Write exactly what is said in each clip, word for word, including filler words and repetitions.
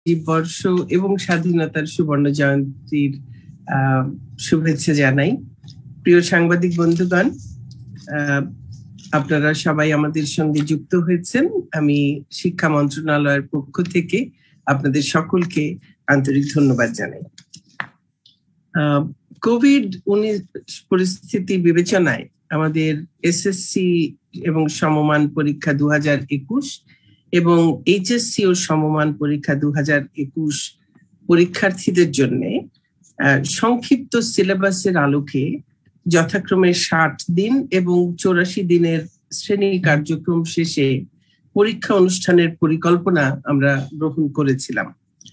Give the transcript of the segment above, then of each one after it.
বর্ষ এবং স্বাধীনতার সুবর্ণ জয়ন্তীর শুভেচ্ছা জানাই। প্রিয় সাংবাদিক বন্ধুগণ, আপনারা সবাই আমাদের সঙ্গে যুক্ত হয়েছেন। আমি শিক্ষা মন্ত্রণালয়ের পক্ষ থেকে আপনাদের সকলকে আন্তরিক ধন্যবাদ জানাই। কোভিড উনিশ পরিস্থিতি বিবেচনায় আমাদের এসএসসি এবং সমমান পরীক্ষা দু হাজার একুশ এবং এইচএসসি ও সমমান পরীক্ষা দু হাজার একুশ পরীক্ষার্থীদের জন্য সংক্ষিপ্ত সিলেবাসের আলোকে যথাক্রমে ষাট দিন এবং চৌরাশি দিনের শ্রেণী কার্যক্রম শেষে পরীক্ষা অনুষ্ঠানের পরিকল্পনা আমরা গ্রহণ করেছিলাম।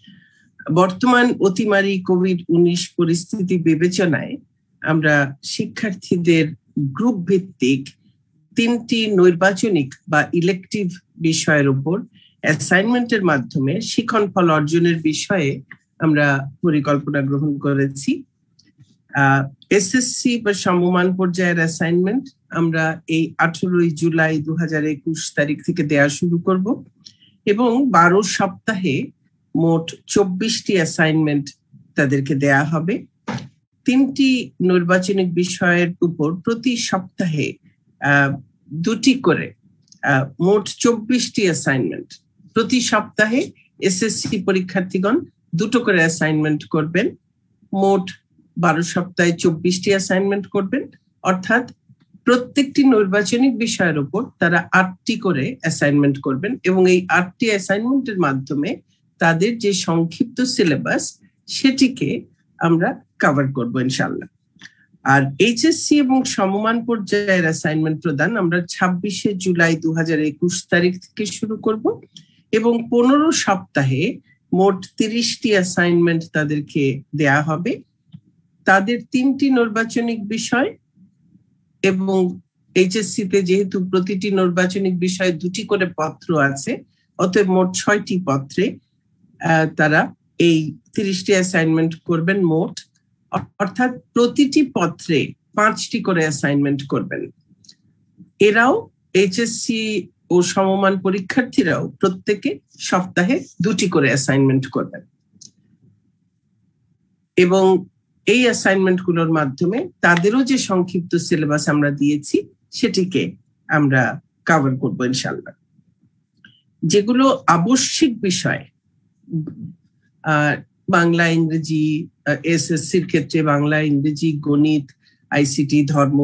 বর্তমান অতিমারী কোভিড উনিশ পরিস্থিতি বিবেচনায় আমরা শিক্ষার্থীদের গ্রুপ ভিত্তিক তিনটি নৈর্বাচনিক বা ইলেকটিভ বিষয়ের উপর অ্যাসাইনমেন্টের মাধ্যমে শিখন ফল অর্জনের বিষয়ে আমরা পরিকল্পনা গ্রহণ করেছি। আহ এসএসসি বা সমমান পর্যায়ের অ্যাসাইনমেন্ট আমরা এই আঠারোই জুলাই দু হাজার একুশ তারিখ থেকে দেওয়া শুরু করব এবং বারো সপ্তাহে মোট চব্বিশটি অ্যাসাইনমেন্ট তাদেরকে দেয়া হবে। তিনটি নৈর্বাচনিক বিষয়ের উপর প্রতি সপ্তাহে আহ দুটি করে মোট চব্বিশটি অ্যাসাইনমেন্ট প্রতি সপ্তাহে এসএসসি পরীক্ষার্থীগণ দুটো করে অ্যাসাইনমেন্ট করবেন। মোট বারো সপ্তাহে চব্বিশটি অ্যাসাইনমেন্ট করবেন, অর্থাৎ প্রত্যেকটি নৈর্বাচনিক বিষয়ের উপর তারা আটটি করে অ্যাসাইনমেন্ট করবেন এবং এই আটটি অ্যাসাইনমেন্টের মাধ্যমে তাদের যে সংক্ষিপ্ত সিলেবাস সেটিকে আমরা কভার করব ইনশাআল্লাহ। আর এইচএসসি এবং সমমান পর্যায়ের অ্যাসাইনমেন্ট প্রদান আমরা ছাব্বিশে জুলাই দু হাজার একুশ তারিখ থেকে শুরু করব এবং পনেরো সপ্তাহে মোট তিরিশটি অ্যাসাইনমেন্ট তাদেরকে দেয়া হবে। তাদের তিনটি নির্বাচনিক বিষয় এবং এইচএসসি তে যেহেতু প্রতিটি নির্বাচনিক বিষয়ে দুটি করে পত্র আছে, অতএব মোট ছয়টি পত্রে তারা এই তিরিশটি অ্যাসাইনমেন্ট করবেন মোট, অর্থাৎ প্রতিটি পত্রে পাঁচটি করে অ্যাসাইনমেন্ট করবেন। এরাও এইচএসসি ও সমমান পরীক্ষার্থীরাও প্রত্যেকে সপ্তাহে দুটি করে অ্যাসাইনমেন্ট করবেন এবং এই অ্যাসাইনমেন্ট গুলোর মাধ্যমে তাদেরও যে সংক্ষিপ্ত সিলেবাস আমরা দিয়েছি সেটিকে আমরা কভার করবো ইনশাআল্লাহ। যেগুলো আবশ্যিক বিষয়, আহ বাংলা ইংরেজি, এসএসসির ক্ষেত্রে বাংলা ইংরেজি গণিত আইসিটি ধর্ম,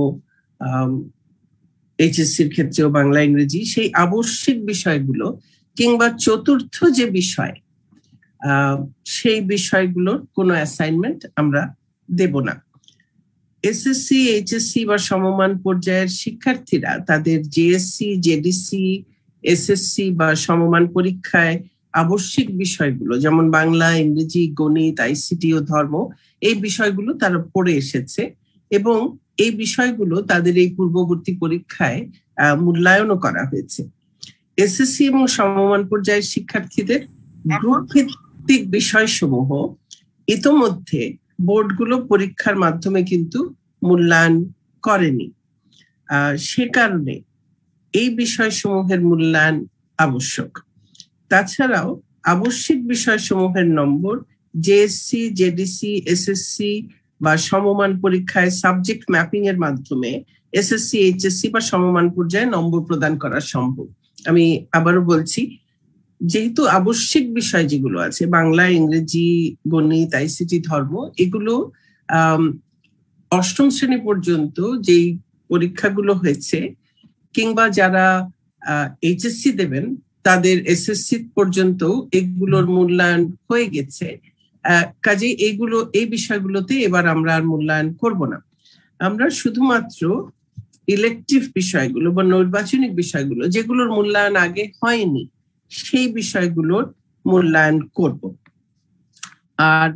এইচএসসির ক্ষেত্রেও বাংলা ইংরেজি, সেই আবশ্যিক বিষয়গুলো কিংবা চতুর্থ যে বিষয় আহ সেই বিষয়গুলোর কোনো অ্যাসাইনমেন্ট আমরা দেব না। এসএসসি এইচএসসি বা সমমান পর্যায়ের শিক্ষার্থীরা তাদের জেএসসি জেডিসি এসএসসি বা সমমান পরীক্ষায় আবশ্যিক বিষয়গুলো যেমন বাংলা ইংরেজি গণিত আইসিটি ও ধর্ম, এই বিষয়গুলো তারা পড়ে এসেছে এবং এই বিষয়গুলো তাদের এই পূর্ববর্তী পরীক্ষায় মূল্যায়নও করা হয়েছে। এসএসসি এবং সমমান পর্যায়ের শিক্ষার্থীদের গ্রুপ ভিত্তিক বিষয়সমূহ ইতোমধ্যে বোর্ডগুলো পরীক্ষার মাধ্যমে কিন্তু মূল্যায়ন করেনি। আহ সে কারণে এই বিষয়সমূহের মূল্যায়ন আবশ্যক। তাছাড়াও আবশ্যিক বিষয়সমূহের নম্বর জেএসসি জেডিসি এসএসসি বা সমমান পরীক্ষায় সাবজেক্ট ম্যাপিং এর মাধ্যমে এসএসসি এইচএসসি বা সমমান পর্যায়ে নম্বর প্রদান করা সম্ভব। আমি আবারও বলছি, যেহেতু আবশ্যিক বিষয় যেগুলো আছে বাংলা ইংরেজি গণিত আইসিটি ধর্ম, এগুলো আহ অষ্টম শ্রেণী পর্যন্ত যেই পরীক্ষাগুলো হয়েছে কিংবা যারা আহ এইচএসসি দেবেন তাদের এসএসসি পর্যন্ত এগুলোর মূল্যায়ন হয়ে গেছে। আহ কাজে এইগুলো এই বিষয়গুলোতে এবার আমরা আর মূল্যায়ন করব না। আমরা শুধুমাত্র ইলেকটিভ বিষয়গুলো বা নৈর্বাচনিক বিষয়গুলো যেগুলোর মূল্যায়ন আগে হয়নি সেই বিষয়গুলোর মূল্যায়ন করব। আর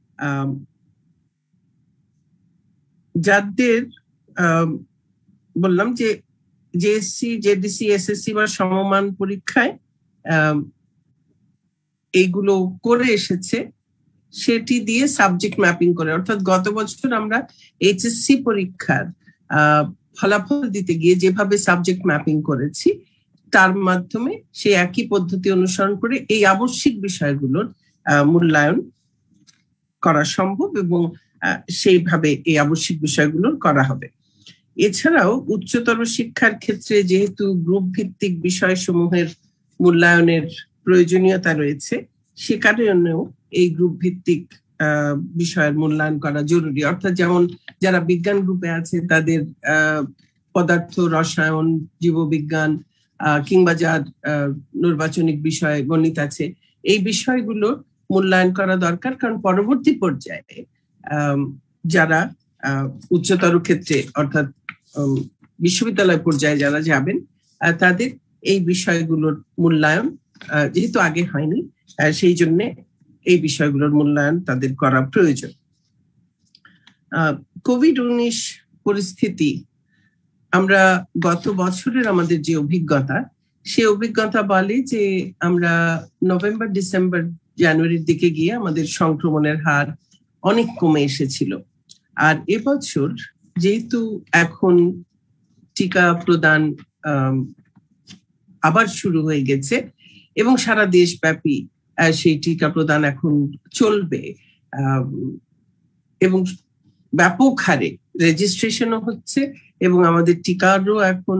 যাদের বললাম যে জেএসসি জেডিসি এসএসসি বা সমমান পরীক্ষায় এইগুলো করে এসেছে সেটি দিয়ে সাবজেক্ট ম্যাপিং করে, অর্থাৎ গত বছর আমরা এইচএসসি পরীক্ষার আহ ফলাফল দিতে গিয়ে যেভাবে সাবজেক্ট ম্যাপিং করেছি তার মাধ্যমে সেই একই পদ্ধতি অনুসরণ করে এই আবশ্যিক বিষয়গুলোর মূল্যায়ন করা সম্ভব এবং সেইভাবে এই আবশ্যিক বিষয়গুলো করা হবে। এছাড়াও উচ্চতর শিক্ষার ক্ষেত্রে যেহেতু গ্রুপ ভিত্তিক বিষয়সমূহের মূল্যায়নের প্রয়োজনীয়তা রয়েছে, সে কারণেও এই গ্রুপ ভিত্তিক বিষয়ের মূল্যায়ন করা জরুরি। অর্থাৎ যেমন যারা বিজ্ঞান গ্রুপে আছে তাদের পদার্থ, রসায়ন, জীববিজ্ঞান কিংবা যার নির্বাচনিক বিষয় গণিত আছে, এই বিষয়গুলো মূল্যায়ন করা দরকার। কারণ পরবর্তী পর্যায়ে যারা উচ্চতর ক্ষেত্রে অর্থাৎ বিশ্ববিদ্যালয় পর্যায়ে যারা যাবেন তাদের এই বিষয়গুলোর মূল্যায়ন যেহেতু আগে হয়নি, সেই জন্য এই বিষয়গুলোর মূল্যায়ন তাদের করা প্রয়োজন। কোভিড উনিশ পরিস্থিতি, আমরা গত বছরের আমাদের যে অভিজ্ঞতা, সে অভিজ্ঞতা বলে যে আমরা নভেম্বর, ডিসেম্বর, জানুয়ারির দিকে গিয়ে আমাদের সংক্রমণের হার অনেক কমে এসেছিল। আর এবছর যেহেতু এখন টিকা প্রদান আবার শুরু হয়ে গেছে এবং সারা দেশব্যাপী সেই টিকা প্রদান এখন চলবে এবং ব্যাপক হারে রেজিস্ট্রেশনও হচ্ছে এবং আমাদের টিকারও এখন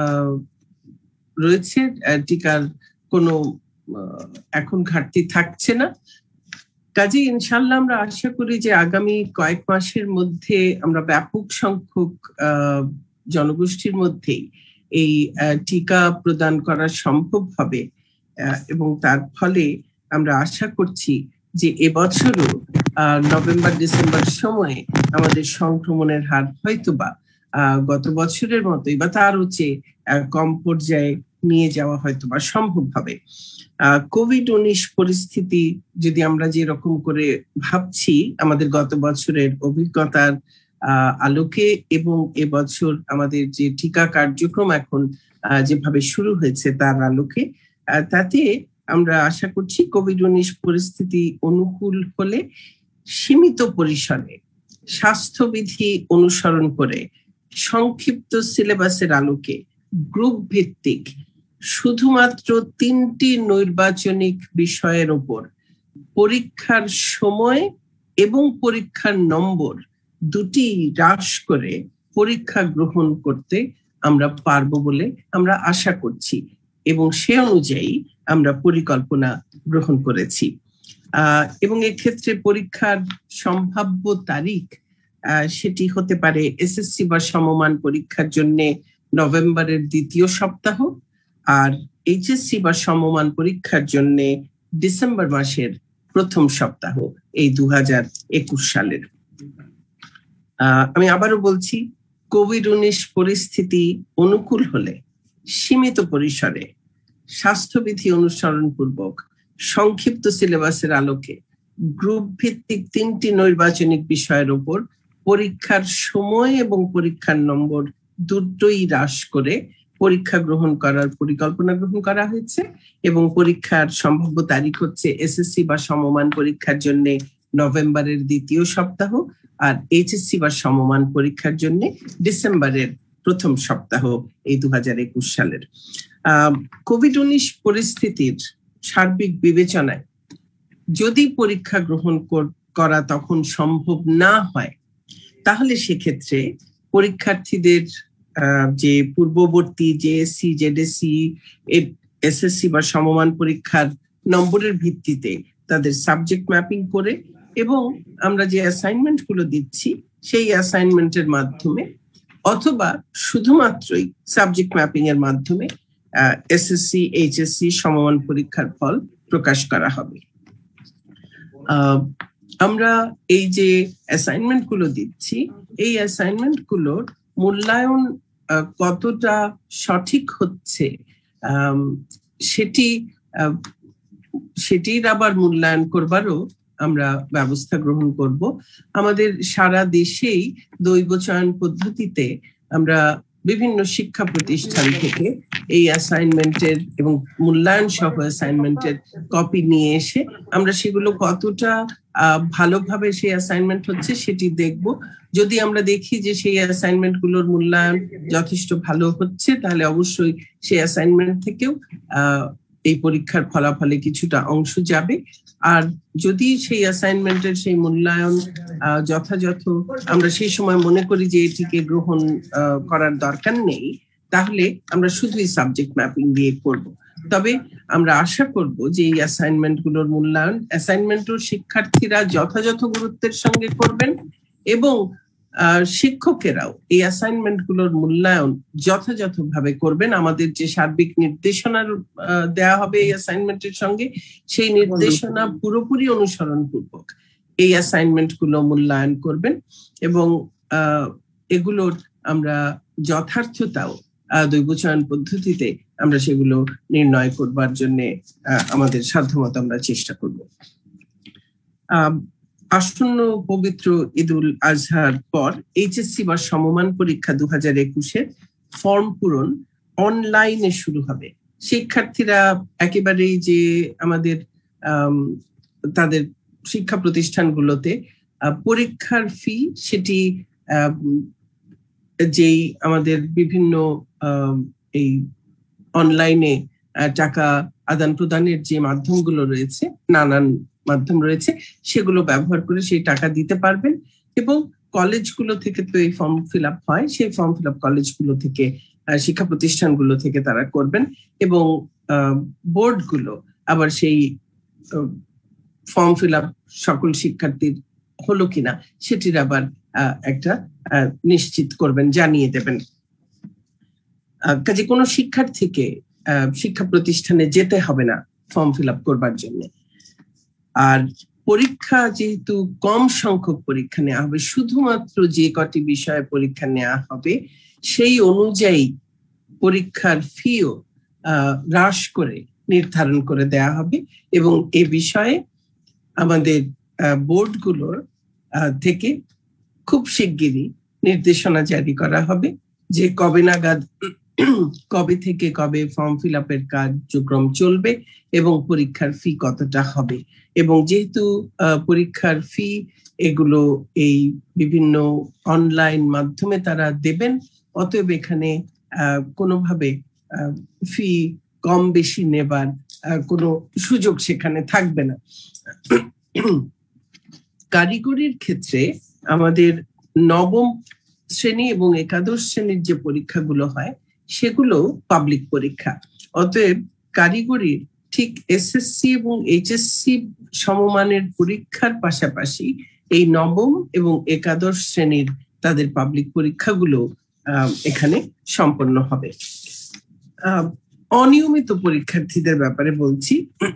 রয়েছে, টিকার কোনো এখন ঘাটতি থাকছে না। কাজে ইনশাল্লাহ আমরা আশা করি যে আগামী কয়েক মাসের মধ্যে আমরা ব্যাপক সংখ্যক জনগোষ্ঠীর মধ্যেই এই টিকা প্রদান করা সম্ভব হবে এবং তার ফলে আমরা আশা করছি যে এবছরও নভেম্বর ডিসেম্বর সময়ে আমাদের সংক্রমণের হার হয়তোবা গত বছরের মতোই বা তারও চেয়ে কম পর্যায়ে নিয়ে যাওয়া হয়তোবা সম্ভব হবে। কোভিড উনিশ পরিস্থিতি যদি আমরা যেরকম করে ভাবছি আমাদের গত বছরের অভিজ্ঞতার আলোকে এবং এবছর আমাদের যে টিকা কার্যক্রম এখন যেভাবে শুরু হয়েছে তার আলোকে, তাতে আমরা আশা করছি কোভিড উনিশ পরিস্থিতি অনুকূল হলে সীমিত পরিসরে স্বাস্থ্যবিধি অনুসরণ করে সংক্ষিপ্ত সিলেবাসের আলোকে গ্রুপ ভিত্তিক শুধুমাত্র তিনটি নৈর্বাচনিক বিষয়ের উপর পরীক্ষার সময় এবং পরীক্ষার নম্বর দুটি হ্রাস করে পরীক্ষা গ্রহণ করতে আমরা পারবো বলে আমরা আশা করছি এবং সে অনুযায়ী আমরা পরিকল্পনা গ্রহণ করেছি। আহ এবং এক্ষেত্রে পরীক্ষার সম্ভাব্য তারিখ সেটি হতে পারে এসএসসি বা সমমান পরীক্ষার জন্য নভেম্বরের দ্বিতীয় সপ্তাহ, আর এইচএসসি বা সমমান পরীক্ষার জন্য ডিসেম্বর মাসের প্রথম সপ্তাহ এই দু হাজার একুশ সালের। আহ আমি আবারও বলছি, কোভিড উনিশ পরিস্থিতি অনুকূল হলে সীমিত পরিসরে স্বাস্থ্যবিধি অনুসরণ পূর্বক সংক্ষিপ্ত সিলেবাসের আলোকে গ্রুপ ভিত্তিক তিনটি নৈর্বাচনিক বিষয়ের উপর পরীক্ষার সময় এবং পরীক্ষার নম্বর দুটোই হ্রাস করে পরীক্ষা গ্রহণ করার পরিকল্পনা গ্রহণ করা হয়েছে এবং পরীক্ষার সম্ভাব্য তারিখ হচ্ছে এসএসসি বা সমমান পরীক্ষার জন্য নভেম্বরের দ্বিতীয় সপ্তাহ আর এইচএসসি বা সমমান পরীক্ষার জন্য ডিসেম্বরের প্রথম সপ্তাহ এই দু হাজার একুশ সালের। আহ কোভিড উনিশ পরিস্থিতির সার্বিক বিবেচনায় যদি পরীক্ষা গ্রহণ করা তখন সম্ভব না হয়, তাহলে সেক্ষেত্রে পরীক্ষার্থীদের যে পূর্ববর্তী জেএসসি, জেডএসসি, এসএসসি বা সমমান পরীক্ষার নম্বরের ভিত্তিতে তাদের সাবজেক্ট ম্যাপিং করে এবং আমরা যে অ্যাসাইনমেন্ট গুলো দিচ্ছি সেই অ্যাসাইনমেন্টের মাধ্যমে অথবা শুধুমাত্রই সাবজেক্ট ম্যাপিং এর মাধ্যমে এসএসসি, এইচএসসি সমমান পরীক্ষার ফল প্রকাশ করা হবে। আহ আমরা এই যে অ্যাসাইনমেন্ট গুলো দিচ্ছি, এই অ্যাসাইনমেন্ট গুলোর মূল্যায়ন কতটা সঠিক হচ্ছে সেটি সেটির আবার মূল্যায়ন করবারও আমরা ব্যবস্থা গ্রহণ করব। আমাদের সারা দেশেই দৈব চয়ন পদ্ধতিতে আমরা বিভিন্ন শিক্ষা প্রতিষ্ঠান থেকে এই অ্যাসাইনমেন্টের এবং মূল্যায়ন সহ অ্যাসাইনমেন্টের কপি নিয়ে এসে আমরা সেগুলো কতটা ভালোভাবে সেই অ্যাসাইনমেন্ট হচ্ছে সেটি দেখব। যদি আমরা দেখি যে সেই অ্যাসাইনমেন্ট গুলোর মূল্যায়ন যথেষ্ট ভালো হচ্ছে, তাহলে অবশ্যই সেই অ্যাসাইনমেন্ট থেকেও আহ এই পরীক্ষার ফলাফলে কিছুটা অংশ যাবে। আর যদি সেই অ্যাসাইনমেন্টের সেই মূল্যায়ন যথাযথ আমরা সেই সময় মনে করি যে এটিকে গ্রহণ করার দরকার নেই, তাহলে আমরা শুধুই সাবজেক্ট ম্যাপিং দিয়ে করব। তবে আমরা আশা করব যে এই অ্যাসাইনমেন্ট গুলোর মূল্যায়ন অ্যাসাইনমেন্টও শিক্ষার্থীরা যথাযথ গুরুত্বের সঙ্গে করবেন এবং শিক্ষকেরাও এই অ্যাসাইনমেন্ট গুলোর মূল্যায়ন যথাযথভাবে করবেন। আমাদের যে সার্বিক নির্দেশনা দেয়া হবে এই অ্যাসাইনমেন্টের সঙ্গে, সেই নির্দেশনা পুরোপুরি অনুসরণ পূর্বক এই অ্যাসাইনমেন্ট গুলো মূল্যায়ন করবেন এবং এগুলোর আমরা যথার্থতাও দৈবচয়ন পদ্ধতিতে আমরা সেগুলো নির্ণয় করবার জন্য আমাদের সাধ্যমতো আমরা চেষ্টা করব। আহ আসন্ন পবিত্র ঈদুল আজহার পর এইচএসসি বা সমমান পরীক্ষা দু হাজার একুশের ফর্ম পূরণ অনলাইনে শুরু হবে। শিক্ষার্থীরা একেবারেই যে আমাদের তাদের শিক্ষা প্রতিষ্ঠানগুলোতে পরীক্ষার ফি সেটি যেই আমাদের বিভিন্ন এই অনলাইনে টাকা আদান প্রদানের যে মাধ্যমগুলো রয়েছে, নানান মাধ্যম রয়েছে, সেগুলো ব্যবহার করে সেই টাকা দিতে পারবেন এবং কলেজগুলো থেকে তো এই ফর্ম ফিল আপ হয়, সেই ফর্ম ফিল আপ কলেজগুলো থেকে শিক্ষা প্রতিষ্ঠানগুলো থেকে তারা করবেন এবং বোর্ডগুলো আবার সেই ফর্ম ফিল আপ সকল শিক্ষার্থীর হলো কিনা সেটির আবার একটা নিশ্চিত করবেন, জানিয়ে দেবেন। কাজে কোনো শিক্ষার্থীকে শিক্ষা প্রতিষ্ঠানে যেতে হবে না ফর্ম ফিল আপ করবার জন্য। আর পরীক্ষা যেহেতু কম সংখ্যক পরীক্ষা নেওয়া হবে, শুধুমাত্র যে কটি বিষয়ে পরীক্ষা নেওয়া হবে সেই অনুযায়ী পরীক্ষার ফিও হ্রাস করে নির্ধারণ করে দেয়া হবে এবং এ বিষয়ে আমাদের বোর্ডগুলোর থেকে খুব শিগগিরই নির্দেশনা জারি করা হবে যে কবে নাগাদ কবে থেকে কবে ফর্ম ফিল আপের কার্যক্রম চলবে এবং পরীক্ষার ফি কতটা হবে। এবং যেহেতু পরীক্ষার ফি এগুলো এই বিভিন্ন অনলাইন মাধ্যমে তারা দেবেন, অতএব এখানে কোনোভাবে ফি কম বেশি নেবার কোনো সুযোগ সেখানে থাকবে না। কারিগরির ক্ষেত্রে আমাদের নবম শ্রেণী এবং একাদশ শ্রেণীর যে পরীক্ষাগুলো হয় সেগুলো পাবলিক পরীক্ষা। অতএব কারিগরির ঠিক এসএসসি এবং এইচএসসি সমমানের পরীক্ষার পাশাপাশি এই নবম এবং একাদশ শ্রেণীর তাদের পাবলিক পরীক্ষাগুলো এখানে সম্পন্ন হবে। অনিয়মিত পরীক্ষার্থীদের ব্যাপারে বলছি,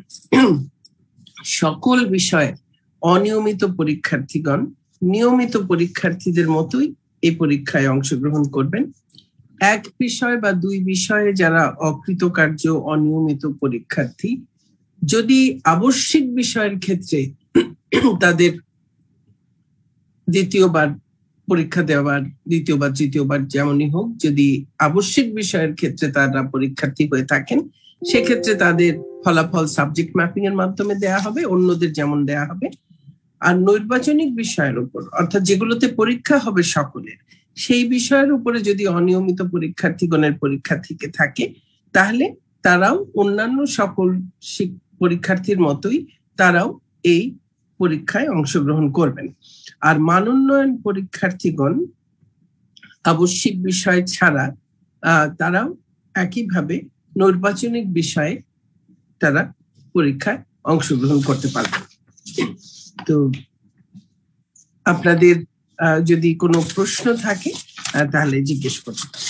সকল বিষয়ে অনিয়মিত পরীক্ষার্থীগণ নিয়মিত পরীক্ষার্থীদের মতোই এই পরীক্ষায় অংশগ্রহণ করবেন। এক বিষয় বা দুই বিষয়ে যারা অকৃতকার্য অনিয়মিত পরীক্ষার্থী, যদি আবশ্যিক বিষয়ের ক্ষেত্রে তাদের দ্বিতীয়বার পরীক্ষা দেওয়ার দ্বিতীয়বার তৃতীয়বার যেমনই হোক, যদি আবশ্যিক বিষয়ের ক্ষেত্রে তারা পরীক্ষার্থী হয়ে থাকেন, সেক্ষেত্রে তাদের ফলাফল সাবজেক্ট ম্যাপিং এর মাধ্যমে দেয়া হবে, অন্যদের যেমন দেয়া হবে। আর নৈর্বাচনিক বিষয়ের উপর, অর্থাৎ যেগুলোতে পরীক্ষা হবে সকলের, সেই বিষয়ের উপরে যদি অনিয়মিত পরীক্ষার্থীগণের পরীক্ষা থেকে থাকে, তাহলে তারাও অন্যান্য সকল পরীক্ষার্থীর মতোই তারাও এই পরীক্ষায় অংশগ্রহণ করবেন। আর মানোন্নয়ন পরীক্ষার্থীগণ আবশ্যিক বিষয় ছাড়া আহ তারাও একইভাবে নৈর্বাচনিক বিষয়ে তারা পরীক্ষায় অংশগ্রহণ করতে পারবেন। তো আপনাদের যদি কোনো প্রশ্ন থাকে তাহলে জিজ্ঞেস করতে পারেন।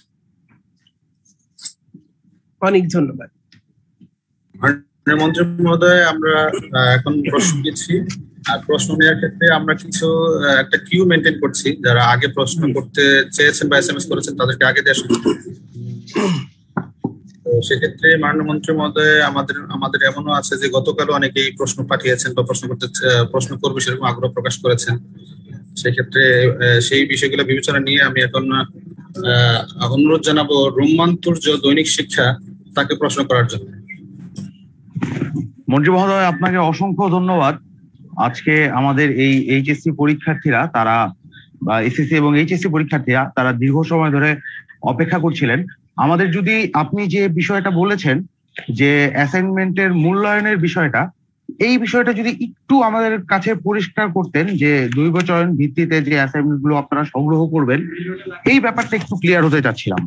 অনেক ধন্যবাদ। মন্ত্রী মহোদয়, আমরা এখন প্রশ্ন দিচ্ছি। আর প্রশ্ন নেওয়ার ক্ষেত্রে আমরা কিছু একটা কিউ মেনটেন করছি। যারা আগে প্রশ্ন করতে চেয়েছেন বা এসএমএস করেছেন তাদেরকে আগে দেওয়া শুরু করছি। তো সেক্ষেত্রে মাননীয় মন্ত্রী মহোদয়, আমাদের আমাদের এমনও আছে যে গতকালও অনেকেই প্রশ্ন পাঠিয়েছেন বা প্রশ্ন করতে প্রশ্ন করবে সেরকম আগ্রহ প্রকাশ করেছেন। সেক্ষেত্রে সেই বিষয়গুলো বিবেচনা নিয়ে আমি এখন অনুরোধ জানাবো রোমান্তর্য দৈনিক শিক্ষা তাকে প্রশ্ন করার জন্য। মন্ত্রী মহোদয়, আপনাকে অসংখ্য ধন্যবাদ। আজকে আমাদের এই এইচএসসি পরীক্ষার্থীরা তারা বা এসএসসি এবং এইচএসসি পরীক্ষার্থীরা তারা দীর্ঘ সময় ধরে অপেক্ষা করছিলেন। আমাদের যদি আপনি যে বিষয়টা বলেছেন যে অ্যাসাইনমেন্টের মূল্যায়নের বিষয়টা, এই বিষয়টা যদি একটু আমাদের কাছে পরিষ্কার করতেন, যে দৈব চয়ন ভিত্তিতে যে অ্যাসাইনমেন্ট গুলো আপনারা সংগ্রহ করবেন, এই ব্যাপারটা একটু ক্লিয়ার হতে চাচ্ছিলাম।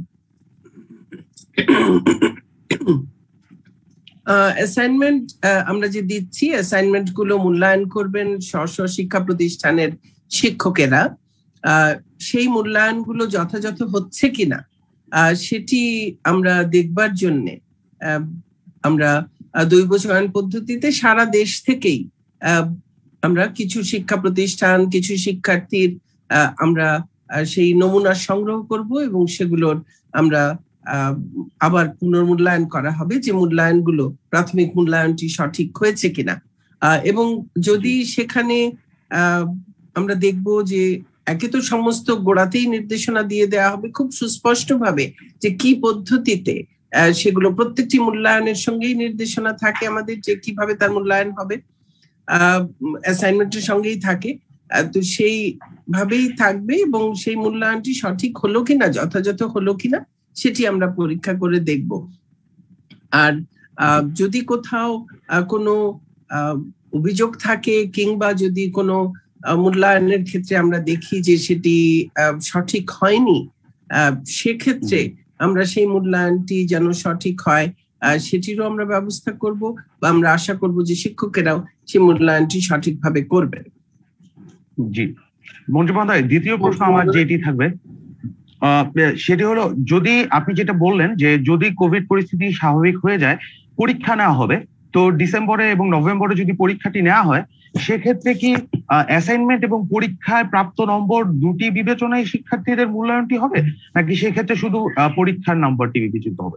অ্যাসাইনমেন্ট আমরা যে দিচ্ছি, অ্যাসাইনমেন্ট গুলো মূল্যায়ন করবেন স্ব স্ব শিক্ষা প্রতিষ্ঠানের শিক্ষকেরা। সেই মূল্যায়ন গুলো যথাযথ হচ্ছে কিনা সেটি আমরা দেখবার জন্যে আমরা দৈব চয়ন পদ্ধতিতে সারা দেশ থেকেই আমরা কিছু শিক্ষা প্রতিষ্ঠান, কিছু শিক্ষার্থীর আমরা সেই নমুনা সংগ্রহ করব এবং সেগুলোর আমরা আবার পুনর্মূল্যায়ন করা হবে যে মূল্যায়নগুলো, প্রাথমিক মূল্যায়নটি সঠিক হয়েছে কিনা। এবং যদি সেখানে আমরা দেখব যে একে তো সমস্ত গোড়াতেই নির্দেশনা দিয়ে দেওয়া হবে খুব সুস্পষ্ট ভাবে যে কি পদ্ধতিতে সেগুলো, প্রত্যেকটি মূল্যায়নের সঙ্গেই নির্দেশনা থাকে আমাদের যে কিভাবে তার মূল্যায়ন হবে, আহ অ্যাসাইনমেন্টের সঙ্গেই থাকে, তো সেই ভাবেই থাকবে এবং সেই মূল্যায়নটি সঠিক হলো কিনা, যথাযথ হলো কিনা সেটি আমরা পরীক্ষা করে দেখব। আর যদি কোথাও কোনো অভিযোগ থাকে কিংবা যদি কোনো মূল্যায়নের ক্ষেত্রে আমরা দেখি যে সেটি সঠিক হয়নি, সেক্ষেত্রে আমরা সেই মূল্যায়নটি যেন সঠিক হয় সেটিরও আমরা ব্যবস্থা করব, বা আমরা আশা করব যে শিক্ষকেরাও সেই মূল্যায়নটি সঠিকভাবে করবেন। জি মন্ত্রী মহোদয়, দ্বিতীয় প্রশ্ন আমার যেটি থাকবে সেটি হলো, যদি আপনি যেটা বললেন যে যদি কোভিড পরিস্থিতি স্বাভাবিক হয়ে যায় পরীক্ষা নেওয়া হবে, তো ডিসেম্বরে এবং নভেম্বরে যদি পরীক্ষাটি নেওয়া হয় সেক্ষেত্রে কি অ্যাসাইনমেন্ট এবং পরীক্ষায় প্রাপ্ত নম্বর দুটি বিবেচনায় শিক্ষার্থীদের মূল্যায়নটি হবে, নাকি সেক্ষেত্রে শুধু পরীক্ষার নম্বরটি বিবেচিত হবে?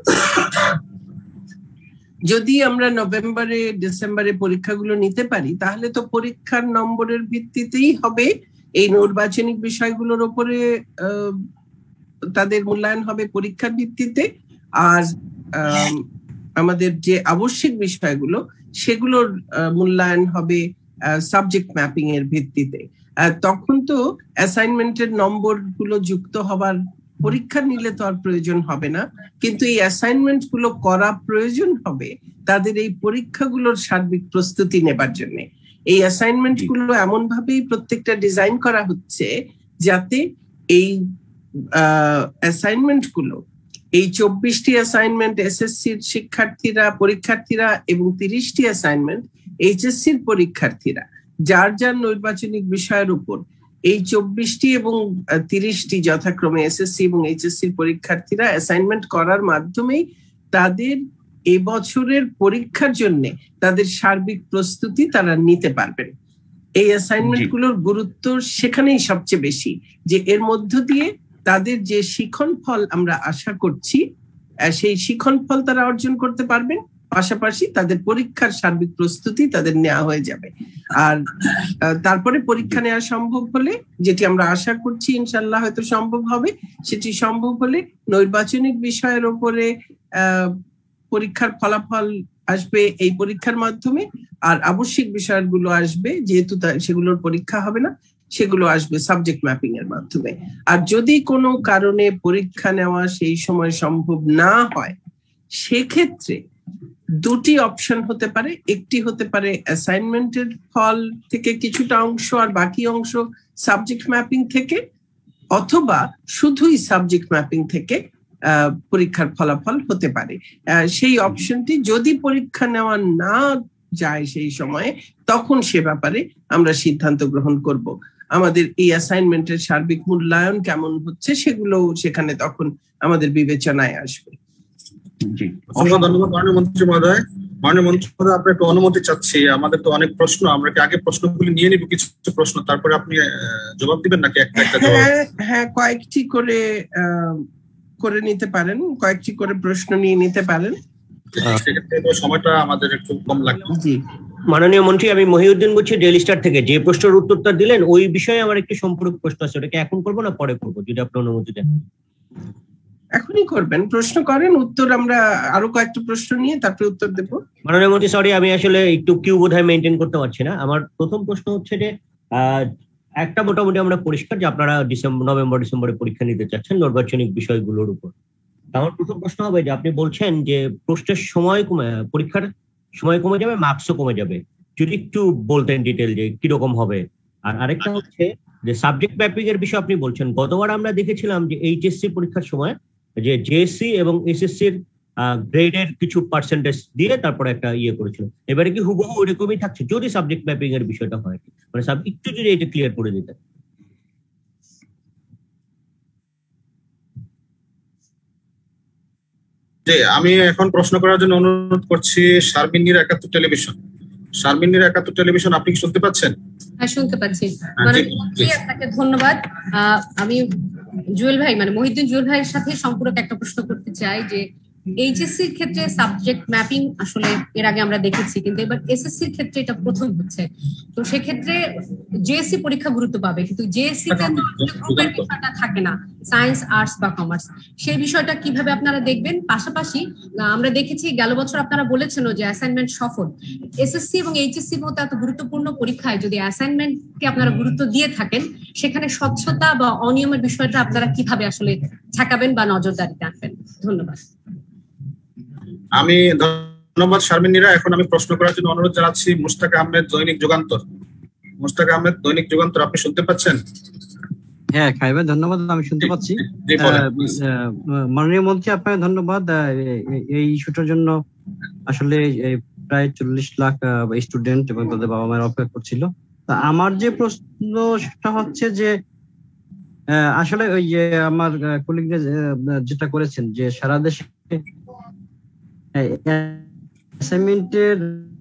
যদি আমরা নভেম্বরে ডিসেম্বরে পরীক্ষাগুলো নিতে পারি তাহলে তো পরীক্ষার নম্বরের ভিত্তিতেই হবে, এই নির্বাচনিক বিষয়গুলোর উপরে তাদের মূল্যায়ন হবে পরীক্ষার ভিত্তিতে। আর আমাদের যে আবশ্যিক বিষয়গুলো সেগুলোর মূল্যায়ন হবে সাবজেক্ট ম্যাপিং এর ভিত্তিতে। তখন তো অ্যাসাইনমেন্টের নম্বর গুলো যুক্ত হবার, পরীক্ষা নিলে তো আর প্রয়োজন হবে না, কিন্তু এই অ্যাসাইনমেন্ট গুলো করা প্রয়োজন হবে তাদের এই পরীক্ষাগুলোর সার্বিক প্রস্তুতি নেবার জন্য। এই অ্যাসাইনমেন্ট গুলো এমন ভাবেই প্রত্যেকটা ডিজাইন করা হচ্ছে যাতে এই অ্যাসাইনমেন্ট গুলো, এই চব্বিশটি অ্যাসাইনমেন্ট এসএসসির শিক্ষার্থীরা পরীক্ষার্থীরা এবং তিরিশটি অ্যাসাইনমেন্ট এইচএসসির পরীক্ষার্থীরা যার যার নৈর্বাচনিক বিষয়ের উপর, এই চব্বিশটি এবং তিরিশটি যথাক্রমে এসএসসি এবং এইচএসসির পরীক্ষার্থীরা অ্যাসাইনমেন্ট করার মাধ্যমেই তাদের এবছরের পরীক্ষার জন্য তাদের সার্বিক প্রস্তুতি তারা নিতে পারবেন। এই অ্যাসাইনমেন্ট গুলোর গুরুত্ব সেখানেই সবচেয়ে বেশি, যে এর মধ্য দিয়ে তাদের যে শিখন ফল আমরা আশা করছি সেই শিখন ফল তারা অর্জন করতে পারবেন, পাশাপাশি তাদের পরীক্ষার সার্বিক প্রস্তুতি তাদের নেওয়া হয়ে যাবে। আর তারপরে পরীক্ষা নেওয়া সম্ভব হলে, যেটি আমরা আশা করছি ইনশাল্লাহ হয়তো সম্ভব হবে, সেটি সম্ভব হলে নৈর্বাচনিক বিষয়ের উপরে আহ পরীক্ষার ফলাফল আসবে এই পরীক্ষার মাধ্যমে, আর আবশ্যিক বিষয়গুলো আসবে যেহেতু সেগুলোর পরীক্ষা হবে না, সেগুলো আসবে সাবজেক্ট ম্যাপিং এর মাধ্যমে। আর যদি কোনো কারণে পরীক্ষা নেওয়া সেই সময় সম্ভব না হয় সেক্ষেত্রে দুটি অপশন হতে পারে, একটি হতে পারে অ্যাসাইনমেন্টের ফল থেকে কিছুটা অংশ আর বাকি অংশ সাবজেক্ট ম্যাপিং থেকে, অথবা শুধুই সাবজেক্ট ম্যাপিং থেকে পরীক্ষার ফলাফল হতে পারে। সেই অপশনটি যদি পরীক্ষা নেওয়া না যায় সেই সময়ে, তখন সে ব্যাপারে আমরা সিদ্ধান্ত গ্রহণ করব। আমাদের এই অ্যাসাইনমেন্টের সার্বিক মূল্যায়ন কেমন হচ্ছে সেগুলো সেখানে তখন আমাদের বিবেচনায় আসবে। জি, অসংখ্য ধন্যবাদ মাননীয় মন্ত্রী মহোদয়। মাননীয় মন্ত্রী মহোদয়, আপনার একটু অনুমতি চাচ্ছি, আমাদের তো অনেক প্রশ্ন, আমরা কি আগে প্রশ্নগুলি নিয়ে নিব কিছু প্রশ্ন, তারপরে আপনি জবাব দিবেন নাকি একটা একটা জবাব? হ্যাঁ, কয়েকটি করে করে নিতে পারেন, কয়েকটি করে প্রশ্ন নিয়ে নিতে পারেন, সেক্ষেত্রে সময়টা আমাদের একটু কম লাগবে। জি মাননীয় মন্ত্রী, আমি মহিউদ্দিন বলছি ডেইলি স্টার থেকে। যে প্রশ্নের উত্তরটা দিলেন ওই বিষয়ে আমার একটু সম্পূরক প্রশ্ন আছে, ওটাকে এখন করবো না পরে করবো, যদি আপনি অনুমতি দেন? এখনই করবেন, প্রশ্ন করেন, উত্তর আমরা আরো কয়েকটা প্রশ্ন নিয়ে তারপরে উত্তর দেব। মাননীয় মন্ত্রী সরি, আমি আসলে একটু কিউ বোধহয় মেনটেন করতে পারছি না। আমার প্রথম প্রশ্ন হচ্ছে যে একটা মোটামুটি আমরা পরিষ্কার যে আপনারা ডিসেম্বর নভেম্বর ডিসেম্বরে পরীক্ষা নিতে চাচ্ছেন নির্বাচনিক বিষয়গুলোর উপর। আমার প্রথম প্রশ্ন হবে যে আপনি বলছেন যে প্রশ্নের সময় কমে, পরীক্ষার সময় কমে যাবে, মার্কসও কমে যাবে, যদি একটু বলতেন ডিটেল যে কিরকম হবে। আর আরেকটা হচ্ছে যে সাবজেক্ট ম্যাপিং এর বিষয় আপনি বলছেন, গতবার আমরা দেখেছিলাম যে এইচএসসি পরীক্ষার সময় যে জেএসসি এবং এসএসসির গ্রেডের কিছু পার্সেন্টেজ দিয়ে তারপরে একটা ইয়ে করেছিল, এবারে কি হুবহু ওইরকমই থাকছে যদি সাবজেক্ট ম্যাপিং এর বিষয়টা হয়? মানে সব একটু যদি এটা ক্লিয়ার করে দিতেন। জি, আমি এখন প্রশ্ন করার জন্য অনুরোধ করছি শারমিনীর একাত্তর টেলিভিশন। শারমিনীর একাত্তর টেলিভিশন, আপনি কি শুনতে পাচ্ছেন? হ্যাঁ, শুনতে পাচ্ছি। মানে আপনাকে ধন্যবাদ। আমি জুয়েল ভাই মানে মহিউদ্দিন জুয়েল ভাইয়ের সাথে সম্পূরক একটা প্রশ্ন করতে চাই যে এইচএসসির ক্ষেত্রে সাবজেক্ট ম্যাপিং আসলে এর আগে আমরা দেখেছি, কিন্তু এবার এসএসসির ক্ষেত্রে এটা প্রথম হচ্ছে। তো সেক্ষেত্রে জেএসসি পরীক্ষা গুরুত্ব পাবে, কিন্তু জেএসসি তে গ্রুপের বিষয়টা থাকে না, সায়েন্স, আর্টস বা কমার্স। সেই বিষয়টা কিভাবে আপনারা দেখবেন? পাশাপাশি আমরা দেখেছি গেল বছর আপনারা বলেছেন যে অ্যাসাইনমেন্ট সফল। এসএসসি এবং এইচএসসি মতো এত গুরুত্বপূর্ণ পরীক্ষায় যদি অ্যাসাইনমেন্টকে আপনারা গুরুত্ব দিয়ে থাকেন, সেখানে স্বচ্ছতা বা অনিয়মের বিষয়টা আপনারা কিভাবে আসলে ঠেকাবেন বা নজরদারিতে আনবেন? ধন্যবাদ। আমি ধন্যবাদ শারমিনীরা। এখন আমি প্রশ্ন করার জন্য অনুরোধ জানাচ্ছি মুশতাক আহমেদ, দৈনিক যুগান্তর। মুশতাক আহমেদ, দৈনিক যুগান্তর, আপনি শুনতে পাচ্ছেন? হ্যাঁ খাই ভাই, ধন্যবাদ, আমি শুনতে পাচ্ছি। মাননীয় মন্ত্রী, আপনাকে ধন্যবাদ এই ইস্যুটার জন্য। আসলে প্রায় চল্লিশ লাখ স্টুডেন্ট এবং তাদের বাবা মায়ের অপেক্ষা করছিল। তা আমার যে প্রশ্ন সেটা হচ্ছে যে আসলে ওই যে আমার কলিগরা যেটা করেছেন যে সারা দেশে অ্যাসাইনমেন্টের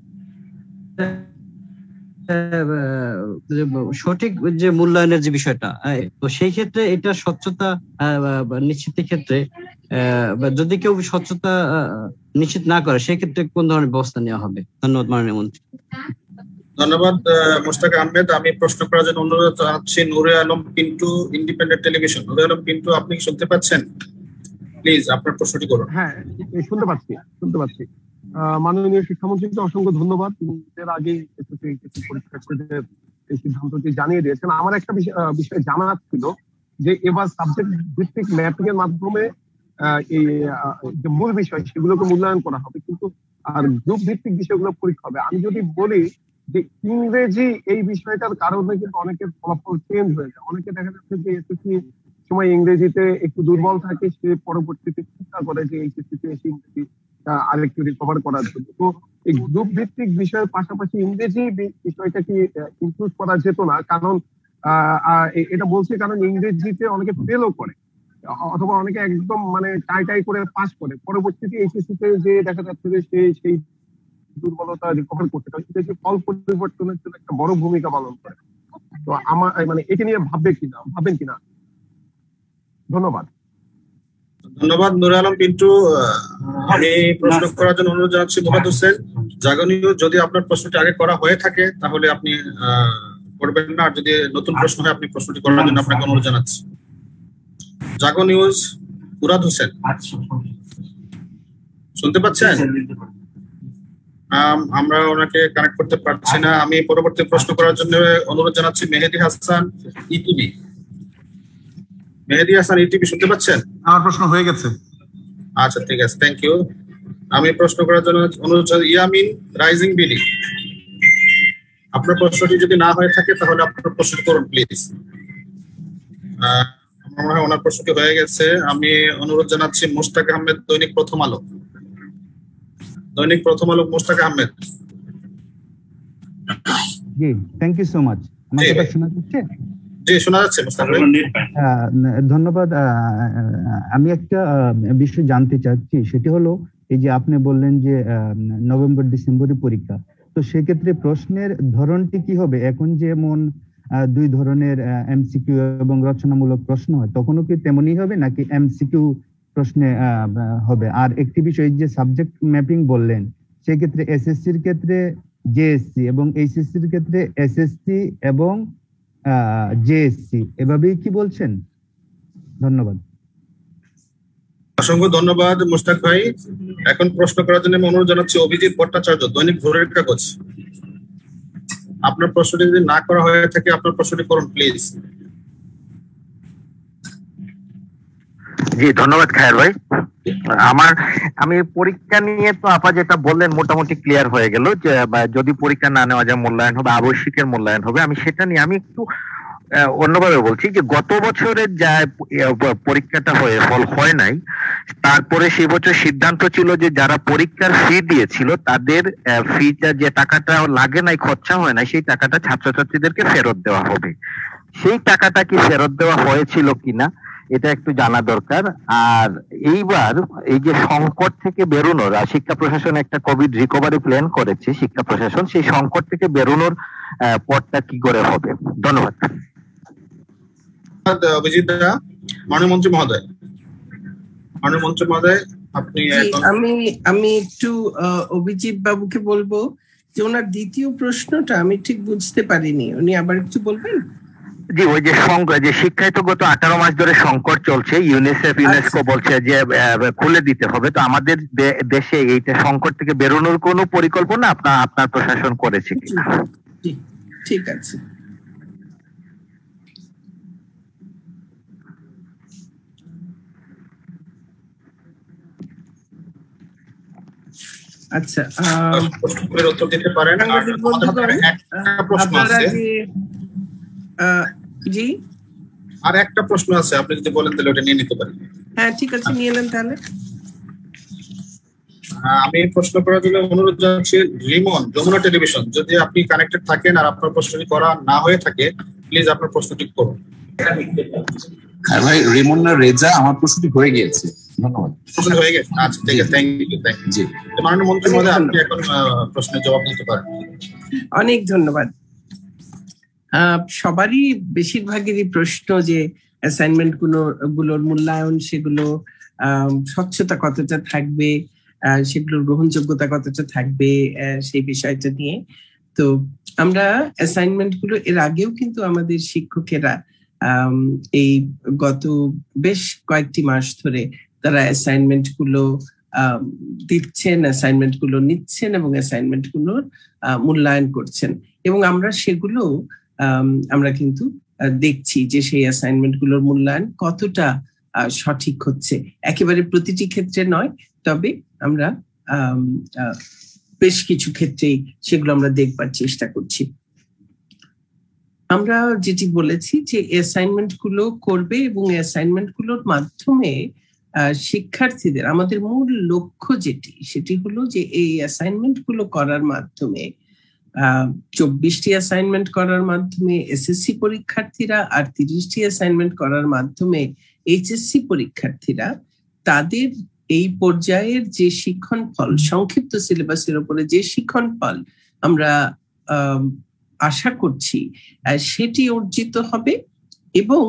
সঠিক যে মূল্যায়নের যে বিষয়টা, তো সেই ক্ষেত্রে এটা স্বচ্ছতা নিশ্চিতের ক্ষেত্রে যদি কেউ স্বচ্ছতা নিশ্চিত না করে সেক্ষেত্রে কোন ধরনের ব্যবস্থা নেওয়া হবে? ধন্যবাদ মাননীয় মন্ত্রী। ধন্যবাদ মুশতাক আহমেদ। আমি প্রশ্ন করার জন্য অনুরোধ জানাচ্ছি নুরে আলম পিন্টু, ইন্ডিপেন্ডেন্ট টেলিভিশন। নুরে আলম পিন্টু, আপনি কি শুনতে পাচ্ছেন? প্লিজ আপনার প্রশ্নটি করুন। হ্যাঁ, শুনতে পাচ্ছি শুনতে পাচ্ছি মাননীয় শিক্ষামন্ত্রীকে অসংখ্য ধন্যবাদ। এর আগে পরীক্ষার্থীদের এই সিদ্ধান্তটি জানিয়ে দিয়েছেন। আমার একটা বিষয় জানার ছিল যে এবার সাবজেক্ট ভিত্তিক ম্যাপিং এর মাধ্যমে এই যে মূল বিষয় সেগুলোকে মূল্যায়ন করা হবে, কিন্তু আর গ্রুপ ভিত্তিক বিষয়গুলো পরীক্ষা হবে। আমি যদি বলি যে ইংরেজি এই বিষয়টার কারণে কিন্তু অনেকের ফলাফল চেঞ্জ হয়ে যায়। অনেকে দেখা যাচ্ছে যে এসএসসি সময় ইংরেজিতে একটু দুর্বল থাকে, সে পরবর্তীতে চিন্তা করে যে এইচএসসিতে এসে ইংরেজি আরেকটু রিকভার করার জন্য। তো এই গ্রুপ ভিত্তিক বিষয়ের পাশাপাশি ইংরেজি বিষয়টা কি ইনক্লুড করা যেত না? কারণ এটা বলছে কারণ ইংরেজিতে অনেকে ফেলও করে অথবা অনেকে একদম মানে টাই টাই করে পাস করে, পরবর্তীতে এইচএসসিতে যে দেখা যাচ্ছে যে সেই সেই দুর্বলতা রিকভার করতে পারে, সেটা ফল পরিবর্তনের জন্য একটা বড় ভূমিকা পালন করে। তো আমার মানে এটা নিয়ে ভাববে কিনা ভাববেন কিনা? ধন্যবাদ। ধন্যবাদ নুরে আলম পিন্টু। আমি প্রশ্ন করার জন্য অনুরোধ জানাচ্ছি মোহাম্মদ হোসেন, জাগনীয়। যদি আপনার প্রশ্নটি আগে করা হয়ে থাকে তাহলে আপনি করবেন না, আর যদি নতুন প্রশ্ন হয় আপনি প্রশ্নটি করার জন্য আপনাকে অনুরোধ জানাচ্ছি। জাগো নিউজ, মুরাদ হোসেন, শুনতে পাচ্ছেন? আমরা ওনাকে কানেক্ট করতে পারছি না। আমি পরবর্তী প্রশ্ন করার জন্য অনুরোধ জানাচ্ছি মেহেদি হাসান, ইটিভি। মেহেদি হাসান, ইটিভি, শুনতে পাচ্ছেন? আমার প্রশ্ন হয়ে গেছে। আচ্ছা, ঠিক আছে, থ্যাংক ইউ। আমি প্রশ্ন করার জন্য অনুরোধ জানাচ্ছি ইয়ামিন, রাইজিং বিডি। আপনার প্রশ্নটি যদি না হয়ে থাকে তাহলে আপনার প্রশ্নটি করুন প্লিজ। আমার মনে হয় ওনার প্রশ্নটি হয়ে গেছে। আমি অনুরোধ জানাচ্ছি মুশতাক আহমেদ, দৈনিক প্রথম আলো। দৈনিক প্রথম আলো, মুশতাক আহমেদ। জি, থ্যাংক ইউ সো মাচ। আমার কথা শোনা যাচ্ছে? জি, শোনা যাচ্ছে মুশতাক ভাই। ধন্যবাদ। আমি একটা বিষয় জানতে চাচ্ছি, সেটি হলো এই যে আপনি বললেন যে নভেম্বর ডিসেম্বরে পরীক্ষা, তো সেক্ষেত্রে প্রশ্নের ধরনটি কি হবে? এখন যেমন দুই ধরনের এমসিকিউ এবং রচনামূলক প্রশ্ন হয়, তখনও কি তেমনই হবে নাকি এমসিকিউ প্রশ্নে হবে? আর একটি বিষয় যে সাবজেক্ট ম্যাপিং বললেন, সেক্ষেত্রে এসএসসির ক্ষেত্রে জেএসসি এবং এইচএসসির ক্ষেত্রে এসএসসি এবং জেএসসি, এভাবেই কি বলছেন? ধন্যবাদ। অসংখ্য ধন্যবাদ মুশতাক ভাই। এখন প্রশ্ন করার জন্য আমি অনুরোধ জানাচ্ছি অভিজিৎ ভট্টাচার্য, দৈনিক ভোরের কাগজ। আপনার প্রশ্নটি যদি না করা হয়ে থাকে আপনার প্রশ্নটি করুন প্লিজ। জি ধন্যবাদ খায়ের ভাই। আমার আমি পরীক্ষা নিয়ে তো আপা যেটা বললেন মোটামুটি ক্লিয়ার হয়ে গেল যে যদি পরীক্ষা না নেওয়া যায় মূল্যায়ন হবে, আবশ্যিকের মূল্যায়ন হবে। আমি সেটা নিয়ে আমি একটু অন্যভাবে বলছি যে গত বছরের যা পরীক্ষাটা হয়ে ফল হয় নাই, তারপরে সেই বছর সিদ্ধান্ত ছিল যে যারা পরীক্ষার ফি দিয়েছিল তাদের ফিটা যে টাকাটা লাগে নাই, খরচা হয় নাই, সেই টাকাটা ছাত্রছাত্রীদেরকে ফেরত দেওয়া হবে। সেই টাকাটা কি ফেরত দেওয়া হয়েছিল কিনা এটা একটু জানা দরকার। আর এইবার এই যে সংকট থেকে বেরোনোর, শিক্ষা প্রশাসন একটা কোভিড রিকভারি প্ল্যান করেছে শিক্ষা প্রশাসন, সেই সংকট থেকে বেরোনোর পথটা কি করে হবে? ধন্যবাদ। অভিজিৎ দা, মাননীয় মন্ত্রী মহোদয়, মাননীয় মন্ত্রী মহোদয় আপনি। আমি আমি একটু অভিজিৎ বাবুকে বলবো যে ওনার দ্বিতীয় প্রশ্নটা আমি ঠিক বুঝতে পারিনি, উনি আবার একটু বলবেন। জি, ওই যে যে শিক্ষায় তো গত আঠারো মাস ধরে সংকট চলছে, ইউনিসেফ ইউনেস্কো বলছে যে খুলে দিতে হবে, তো আমাদের দেশে এইটা সংকট থেকে বেরোনোর কোনো পরিকল্পনা আপনার আপনার প্রশাসন করেছে কিনা? ঠিক আছে। আচ্ছা, প্রশ্নের উত্তর দিতে পারেন। জি, আর একটা প্রশ্ন আছে, আপনি যদি বলেন তাহলে ওটা নিয়ে নিতে পারেন। হ্যাঁ ঠিক আছে, নিয়ে নেন তাহলে। আমি প্রশ্ন করার জন্য অনুরোধ জানাচ্ছি রিমন, যমুনা টেলিভিশন, যদি আপনি কানেক্টেড থাকেন আর আপনার প্রশ্নটি করা না হয়ে থাকে প্লিজ আপনার প্রশ্নটি করুন। হ্যাঁ ভাই, রিমন না রেজা, আমার প্রশ্নটি হয়ে গিয়েছে। ধন্যবাদ। প্রশ্ন হয়ে গেছে? আচ্ছা ঠিক আছে, থ্যাংক ইউ থ্যাংক ইউ। জি, মাননীয় মন্ত্রী মহোদয় আপনি এখন প্রশ্নের জবাব দিতে পারেন। অনেক ধন্যবাদ। সবারই বেশিরভাগেরই প্রশ্ন যে অ্যাসাইনমেন্ট গুলো গুলোর মূল্যায়ন, সেগুলো স্বচ্ছতা কতটা থাকবে, সেগুলোর গ্রহণযোগ্যতা কতটা থাকবে, সেই বিষয়টা নিয়ে। তো আমরা অ্যাসাইনমেন্ট গুলো এর আগেও কিন্তু আমাদের শিক্ষকেরা এই গত বেশ কয়েকটি মাস ধরে তারা অ্যাসাইনমেন্ট গুলো দিচ্ছেন, অ্যাসাইনমেন্ট গুলো নিচ্ছেন এবং অ্যাসাইনমেন্ট গুলোর মূল্যায়ন করছেন, এবং আমরা সেগুলো আমরা কিন্তু দেখছি যে সেই অ্যাসাইনমেন্ট গুলোর মূল্যায়ন কতটা সঠিক হচ্ছে। একেবারে প্রতিটি ক্ষেত্রে নয়, তবে আমরা বেশ কিছু ক্ষেত্রেই সেগুলো আমরা দেখবার চেষ্টা করছি। আমরা যেটি বলেছি যে অ্যাসাইনমেন্ট গুলো করবে এবং অ্যাসাইনমেন্ট গুলোর মাধ্যমে শিক্ষার্থীদের, আমাদের মূল লক্ষ্য যেটি, সেটি হলো যে এই অ্যাসাইনমেন্ট গুলো করার মাধ্যমে আহ চব্বিশটি অ্যাসাইনমেন্ট করার মাধ্যমে এসএসসি পরীক্ষার্থীরা আর তিরিশটি অ্যাসাইনমেন্ট করার মাধ্যমে এইচএসসি পরীক্ষার্থীরা তাদের এই পর্যায়ের যে শিক্ষণ ফল, সংক্ষিপ্ত সিলেবাসের উপরে যে শিক্ষণ ফল আমরা আহ আশা করছি সেটি অর্জিত হবে, এবং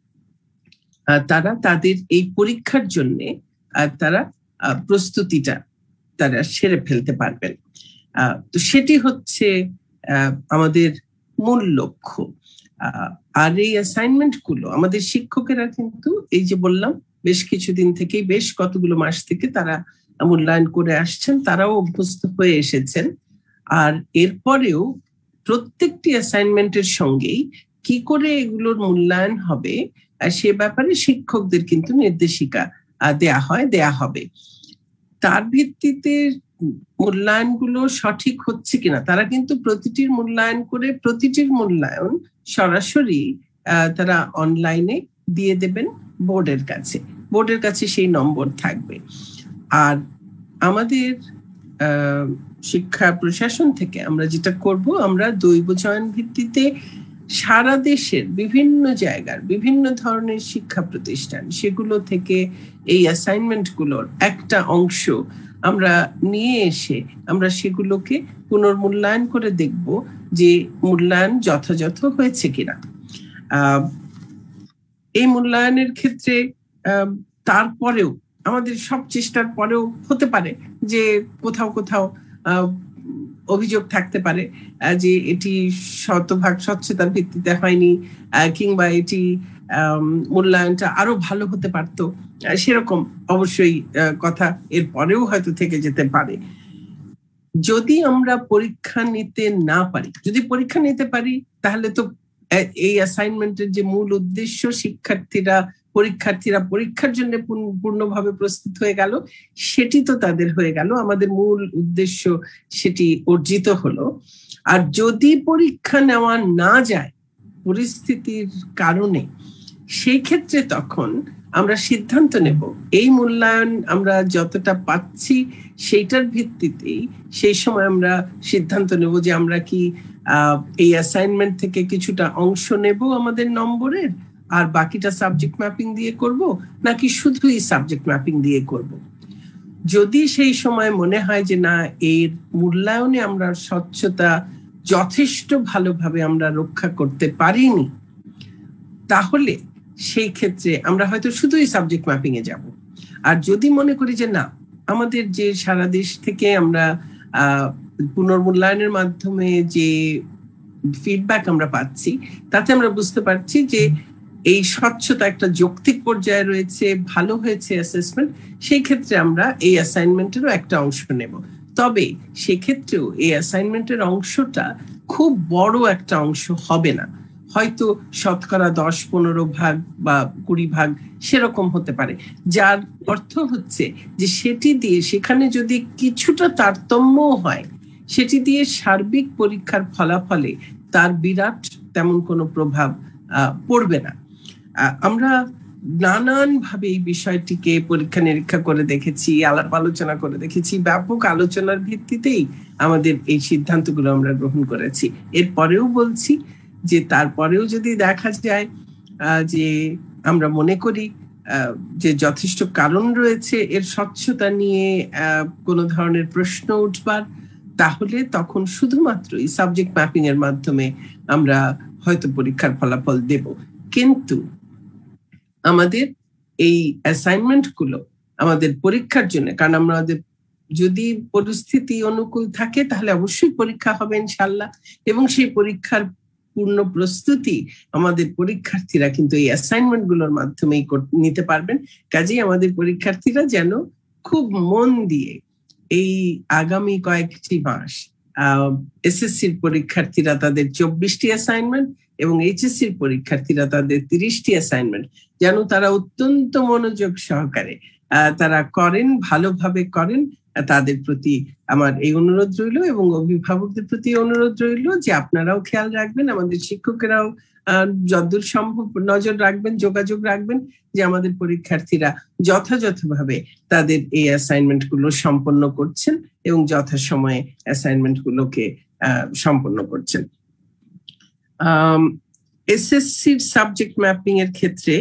তারা তাদের এই পরীক্ষার জন্য তারা প্রস্তুতিটা তারা সেরে ফেলতে পারবেন। তো সেটি হচ্ছে আমাদের মূল লক্ষ্য। আর এই অ্যাসাইনমেন্ট গুলো আমাদের শিক্ষকেরা কিন্তু এই যে বললাম বেশ কিছুদিন থেকেই, বেশ কতগুলো মাস থেকে তারা মূল্যায়ন করে আসছেন, তারাও অভ্যস্ত হয়ে এসেছেন। আর এরপরেও প্রত্যেকটি অ্যাসাইনমেন্টের সঙ্গেই কি করে এগুলোর মূল্যায়ন হবে সে ব্যাপারে শিক্ষকদের কিন্তু নির্দেশিকা দেয়া হয়, দেয়া হবে। তার ভিত্তিতে মূল্যায়নগুলো সঠিক হচ্ছে কিনা তারা কিন্তু প্রতিটির মূল্যায়ন করে প্রতিটির মূল্যায়ন সরাসরি তারা অনলাইনে দিয়ে দেবেন বোর্ডের কাছে, বোর্ডের কাছে সেই নম্বর থাকবে। আর আমাদের আহ শিক্ষা প্রশাসন থেকে আমরা যেটা করব, আমরা দৈব চয়ন ভিত্তিতে সারা দেশের বিভিন্ন জায়গার বিভিন্ন ধরনের শিক্ষা প্রতিষ্ঠান, সেগুলো থেকে এই অ্যাসাইনমেন্ট গুলোর একটা অংশ আমরা নিয়ে এসে আমরা সেগুলোকে পুনর্মূল্যায়ন করে দেখব যে মূল্যায়ন যথাযথ হয়েছে কিনা। আহ এই মূল্যায়নের ক্ষেত্রে আহ তারপরেও আমাদের সব চেষ্টার পরেও হতে পারে যে কোথাও কোথাও আহ অভিযোগ থাকতে পারে যে এটি শতভাগ স্বচ্ছতার ভিত্তিতে হয়নি, কিংবা এটি মূল্যায়নটা আরো ভালো হতে পারতো, সেরকম অবশ্যই কথা এর পরেও হয়তো থেকে যেতে পারে। যদি আমরা পরীক্ষা নিতে না পারি, যদি পরীক্ষা নিতে পারি তাহলে তো এই অ্যাসাইনমেন্টের যে মূল উদ্দেশ্য শিক্ষার্থীরা পরীক্ষার্থীরা পরীক্ষার জন্য পূর্ণভাবে প্রস্তুত হয়ে গেল, সেটি তো তাদের হয়ে গেল, আমাদের মূল উদ্দেশ্য সেটি অর্জিত হলো। আর যদি পরীক্ষা নেওয়া না যায় পরিস্থিতির কারণে, সেই ক্ষেত্রে তখন আমরা সিদ্ধান্ত নেব এই মূল্যায়ন আমরা যতটা পাচ্ছি সেইটার ভিত্তিতেই সেই সময় আমরা সিদ্ধান্ত নেব যে আমরা কি এই অ্যাসাইনমেন্ট থেকে কিছুটা অংশ নেব আমাদের নম্বরের, আর বাকিটা সাবজেক্ট ম্যাপিং দিয়ে করব, নাকি শুধুই সাবজেক্ট ম্যাপিং দিয়ে করব। যদি সেই সময় মনে হয় যে না, এর মূল্যায়নে আমরা স্বচ্ছতা যথেষ্ট ভালোভাবে আমরা রক্ষা করতে পারিনি, তাহলে সেই ক্ষেত্রে আমরা হয়তো শুধুই সাবজেক্ট ম্যাপিং এ যাব। আর যদি মনে করি যে না, আমাদের যে সারা দেশ থেকে আমরা আহ পুনর্মূল্যায়নের মাধ্যমে যে ফিডব্যাক আমরা পাচ্ছি, তাতে আমরা বুঝতে পারছি যে এই স্বচ্ছতা একটা যৌক্তিক পর্যায়ে রয়েছে, ভালো হয়েছে অ্যাসেসমেন্ট, সেই ক্ষেত্রে আমরা এই অ্যাসাইনমেন্টেরও একটা অংশ নেব। তবে সেক্ষেত্রেও এই অ্যাসাইনমেন্টের অংশটা খুব বড় একটা অংশ হবে না, হয়তো শতকরা দশ পনেরো ভাগ বা কুড়ি ভাগ সেরকম হতে পারে, যার অর্থ হচ্ছে যে সেটি দিয়ে সেখানে যদি কিছুটা তারতম্য হয়, সেটি দিয়ে সার্বিক পরীক্ষার ফলাফলে তার বিরাট তেমন কোনো প্রভাব পড়বে না। আমরা নানান ভাবে এই বিষয়টিকে পরীক্ষা নিরীক্ষা করে দেখেছি, আলাপ আলোচনা করে দেখেছি, ব্যাপক আলোচনার ভিত্তিতেই আমাদের এই সিদ্ধান্তগুলো আমরা গ্রহণ করেছি। এরপরেও বলছি যে তারপরেও যদি দেখা যায় যে আমরা মনে করি যে যথেষ্ট কারণ রয়েছে এর স্বচ্ছতা নিয়ে কোনো ধরনের প্রশ্ন উঠবার, তাহলে তখন শুধুমাত্র এই সাবজেক্ট ম্যাপিং এর মাধ্যমে আমরা হয়তো পরীক্ষার ফলাফল দেব। কিন্তু আমাদের এই অ্যাসাইনমেন্ট গুলো আমাদের পরীক্ষার জন্য, কারণ আমাদের যদি পরিস্থিতি অনুকূল থাকে তাহলে অবশ্যই পরীক্ষা হবে ইনশাল্লাহ, এবং সেই পরীক্ষার পূর্ণ প্রস্তুতি আমাদের পরীক্ষার্থীরা কিন্তু এই অ্যাসাইনমেন্ট গুলোর মাধ্যমেই নিতে পারবেন। কাজেই আমাদের পরীক্ষার্থীরা যেন খুব মন দিয়ে এই আগামী কয়েকটি মাস এসএসসির পরীক্ষার্থীরা তাদের চব্বিশটি অ্যাসাইনমেন্ট এবং এইচএসসির পরীক্ষার্থীরা তাদের তিরিশটি অ্যাসাইনমেন্ট যেন তারা অত্যন্ত মনোযোগ সহকারে তারা করেন, ভালোভাবে করেন। তাদের প্রতি আমার এই অনুরোধ রইল, এবং অভিভাবকদের প্রতি অনুরোধ রইল যে আপনারাও খেয়াল রাখবেন, আমাদের শিক্ষকেরাও যতদূর সম্ভব নজর রাখবেন, যোগাযোগ রাখবেন যে আমাদের পরীক্ষার্থীরা যথাযথভাবে তাদের এই অ্যাসাইনমেন্ট গুলো সম্পন্ন করছেন এবং যথাসময়ে অ্যাসাইনমেন্ট গুলোকে সম্পন্ন করছেন। এসএসসির সাবজেক্ট ম্যাপিং এর ক্ষেত্রে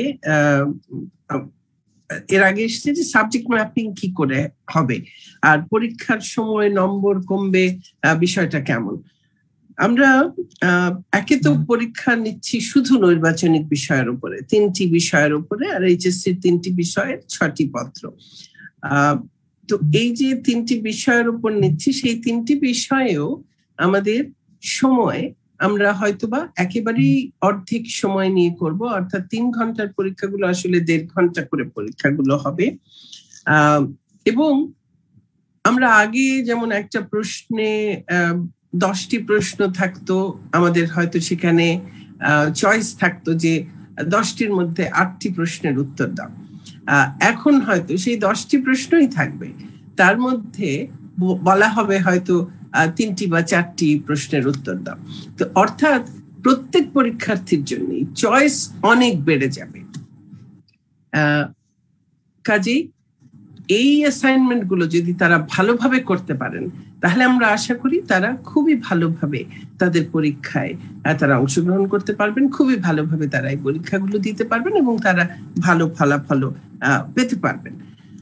এর আগে এসেছে যে সাবজেক্ট ম্যাপিং কি করে হবে আর পরীক্ষার সময় নম্বর কমবে, বিষয়টা কেমন। আমরা একে তো পরীক্ষা নিচ্ছি শুধু নৈর্বাচনিক বিষয়ের উপরে, তিনটি বিষয়ের উপরে, আর এইচএসসির তিনটি বিষয়ের ছটি পত্র। আহ তো এই যে তিনটি বিষয়ের উপর নিচ্ছি, সেই তিনটি বিষয়েও আমাদের সময় আমরা হয়তোবা একেবারেই অর্ধেক সময় নিয়ে করব, অর্থাৎ তিন ঘন্টার পরীক্ষাগুলো আসলে দেড় ঘন্টা করে পরীক্ষাগুলো হবে। আহ এবং আমরা আগে যেমন একটা প্রশ্নে আহ দশটি প্রশ্ন থাকতো, আমাদের হয়তো সেখানে চয়েস থাকতো যে দশটির মধ্যে আটটি প্রশ্নের উত্তর দাও। এখন হয়তো সেই দশটি প্রশ্নই থাকবে, তার মধ্যে বলা হবে হয়তো তিনটি বা চারটি প্রশ্নের উত্তর দাও। তো অর্থাৎ প্রত্যেক পরীক্ষার্থীর জন্য চয়েস অনেক বেড়ে যাবে। আহ কাজেই এই অ্যাসাইনমেন্ট গুলো যদি তারা ভালোভাবে করতে পারেন, তাহলে আমরা আশা করি তারা খুবই ভালোভাবে তাদের পরীক্ষায় তারা অংশগ্রহণ করতে পারবেন, খুবই ভালোভাবে তারা এই পরীক্ষাগুলো দিতে পারবেন এবং তারা ভালো ফলাফল পেতে পারবেন।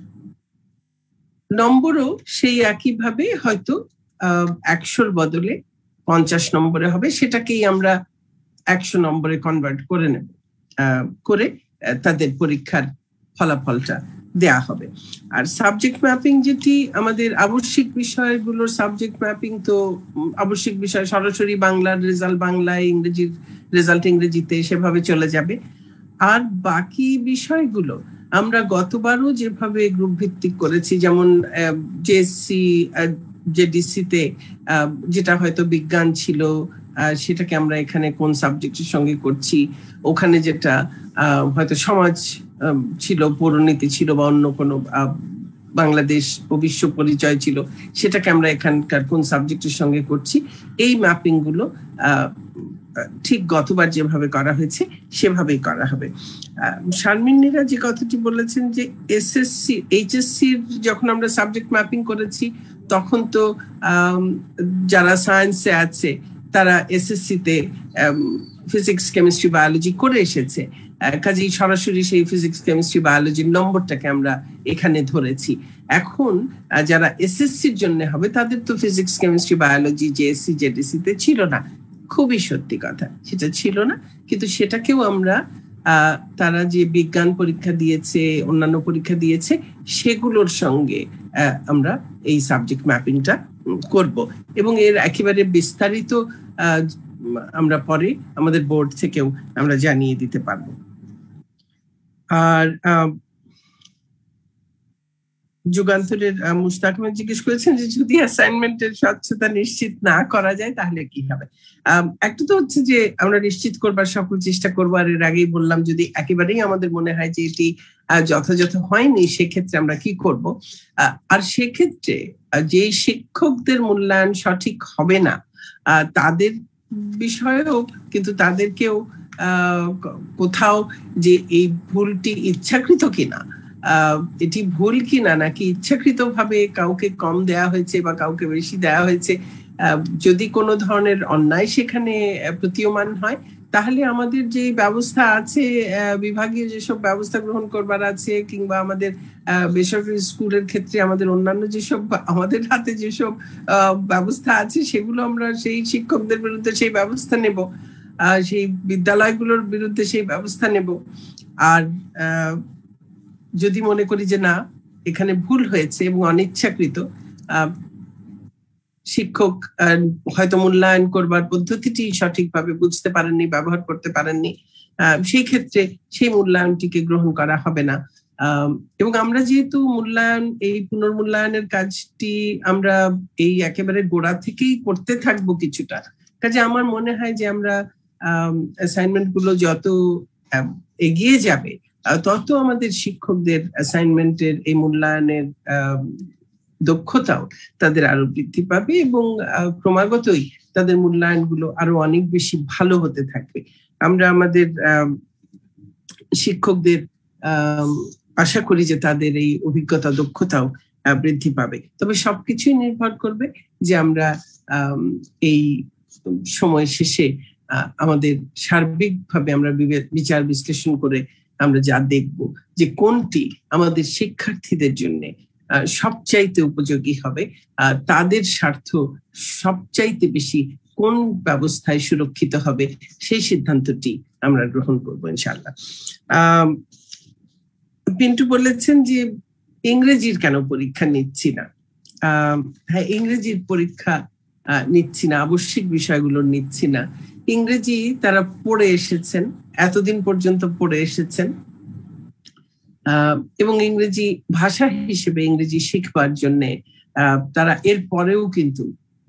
নম্বরও সেই একইভাবে হয়তো আহ একশোর বদলে পঞ্চাশ নম্বরে হবে, সেটাকেই আমরা একশো নম্বরে কনভার্ট করে নেব, আহ করে তাদের পরীক্ষার ফলাফলটা দেয়া হবে। আর সাবজেক্ট ম্যাপিং যেটি আমাদের আবশ্যিক বিষয়গুলোর সাবজেক্ট ম্যাপিং, তো আবশ্যিক বিষয় সরাসরি বাংলার রেজাল্ট বাংলায়, ইংরেজির রেজাল্ট ইংরেজিতে, সেভাবে চলে যাবে। আর বাকি বিষয়গুলো আমরা গতবারও যেভাবে গ্রুপ ভিত্তিক করেছি, যেমন জেএসসি জেডিসিতে যেটা হয়তো বিজ্ঞান ছিল, সেটাকে আমরা এখানে কোন সাবজেক্টের সঙ্গে করছি, ওখানে যেটা হয়তো সমাজ ছিল, পৌরনীতি ছিল বা অন্য কোনো বাংলাদেশ ও বিশ্ব পরিচয় ছিল, সেটাকে আমরা এখানকার কোন সাবজেক্টের সঙ্গে করছি, এই ম্যাপিং গুলো ঠিক গতবার যেভাবে করা হয়েছে সেভাবেই করা হবে। শারমিনীরা যে কথাটি বলেছেন যে এসএসসি এইচএসসি যখন আমরা সাবজেক্ট ম্যাপিং করেছি তখন তো যারা সায়েন্সে আছে তারা এসএসসি তে ফিজিক্স কেমিস্ট্রি বায়োলজি করে এসেছে, কাজেই সরাসরি সেই ফিজিক্স কেমিস্ট্রি বায়োলজির নম্বরটাকে আমরা এখানে ধরেছি। এখন যারা এসএসসির জন্য হবে তাদের তো physics chemistry biology JSC JDC তে ছিল না, খুবই সত্যি কথা, সেটা ছিল না। কিন্তু সেটাকেও আমরা আহ তারা যে বিজ্ঞান পরীক্ষা দিয়েছে, অন্যান্য পরীক্ষা দিয়েছে, সেগুলোর সঙ্গে আমরা এই সাবজেক্ট ম্যাপিংটা করব এবং এর একেবারে বিস্তারিত আহ আমরা পরে আমাদের বোর্ড থেকেও আমরা জানিয়ে দিতে পারবো। আর যুগান্তরের মুশতাক আহমেদ জিজ্ঞেস করেছেন যে যদি অ্যাসাইনমেন্টের স্বচ্ছতা নিশ্চিত না করা যায় তাহলে কি হবে। একটা তো হচ্ছে যে আমরা নিশ্চিত করবার সকল চেষ্টা করবো, আর এর আগেই বললাম যদি একেবারেই আমাদের মনে হয় যে এটি যথাযথ হয়নি সেক্ষেত্রে আমরা কি করব। আর সেক্ষেত্রে যে শিক্ষকদের মূল্যায়ন সঠিক হবে না তাদের বিষয়েও কিন্তু তাদেরকেও আহ কোথাও যে এই ভুলটি ইচ্ছাকৃত কিনা, আহ এটি ভুল কিনা নাকি ইচ্ছাকৃত ভাবে কাউকে কম দেয়া হয়েছে বা কাউকে বেশি দেয়া হয়েছে, যদি কোনো ধরনের অন্যায় সেখানে প্রতীয়মান হয় তাহলে আমাদের যে ব্যবস্থা আছে, বিভাগীয় যেসব ব্যবস্থা গ্রহণ করবার আছে কিংবা আমাদের বেসরকারি স্কুলের ক্ষেত্রে আমাদের অন্যান্য যেসব আমাদের হাতে যেসব ব্যবস্থা আছে সেগুলো আমরা সেই শিক্ষকদের বিরুদ্ধে সেই ব্যবস্থা নেব, সেই বিদ্যালয়গুলোর বিরুদ্ধে সেই ব্যবস্থা নেব। আর যদি মনে করি যে না এখানে ভুল হয়েছে এবং অনিচ্ছাকৃত, আহ শিক্ষক হয়তো মূল্যায়ন করবার পদ্ধতিটি সঠিকভাবে বুঝতে পারেননি, ব্যবহার করতে পারেননি, সেই ক্ষেত্রে সেই মূল্যায়নটিকে গ্রহণ করা হবে না। এবং আমরা যেহেতু মূল্যায়ন এই পুনর্মূল্যায়নের কাজটি আমরা এই একেবারে গোড়া থেকেই করতে থাকবো কিছুটা, কাজে আমার মনে হয় যে আমরা অ্যাসাইনমেন্ট গুলো যত এগিয়ে যাবে তত আমাদের শিক্ষকদের অ্যাসাইনমেন্টের এই মূল্যায়নের দক্ষতাও তাদের আরো বৃদ্ধি পাবে এবং ক্রমাগতই তাদের মূল্যায়ন গুলো আরো অনেক বেশি ভালো হতে থাকবে। আমরা আমাদের আহ শিক্ষকদের আহ আশা করি যে তাদের এই অভিজ্ঞতা দক্ষতাও বৃদ্ধি পাবে। তবে সবকিছুই নির্ভর করবে যে আমরা আহ এই সময় শেষে আমাদের সার্বিকভাবে আমরা বিচার বিশ্লেষণ করে আমরা যা দেখব যে কোনটি আমাদের শিক্ষার্থীদের জন্য সবচাইতে উপযোগী হবে, আর তাদের স্বার্থ সবচাইতে বেশি কোন ব্যবস্থায় সুরক্ষিত হবে সেই সিদ্ধান্তটি আমরা গ্রহণ করব ইনশাআল্লাহ। আহ পিন্টু বলেছেন যে ইংরেজির কেন পরীক্ষা নিচ্ছি না। আহ হ্যাঁ, ইংরেজির পরীক্ষা নিচ্ছি না, আবশ্যিক বিষয়গুলো নিচ্ছি না। ইংরেজি তারা পড়ে এসেছেন, এতদিন পর্যন্ত পড়ে এসেছেন আহ এবং ইংরেজি ভাষা হিসেবে ইংরেজি শিখবার জন্য আহ তারা এর পরেও কিন্তু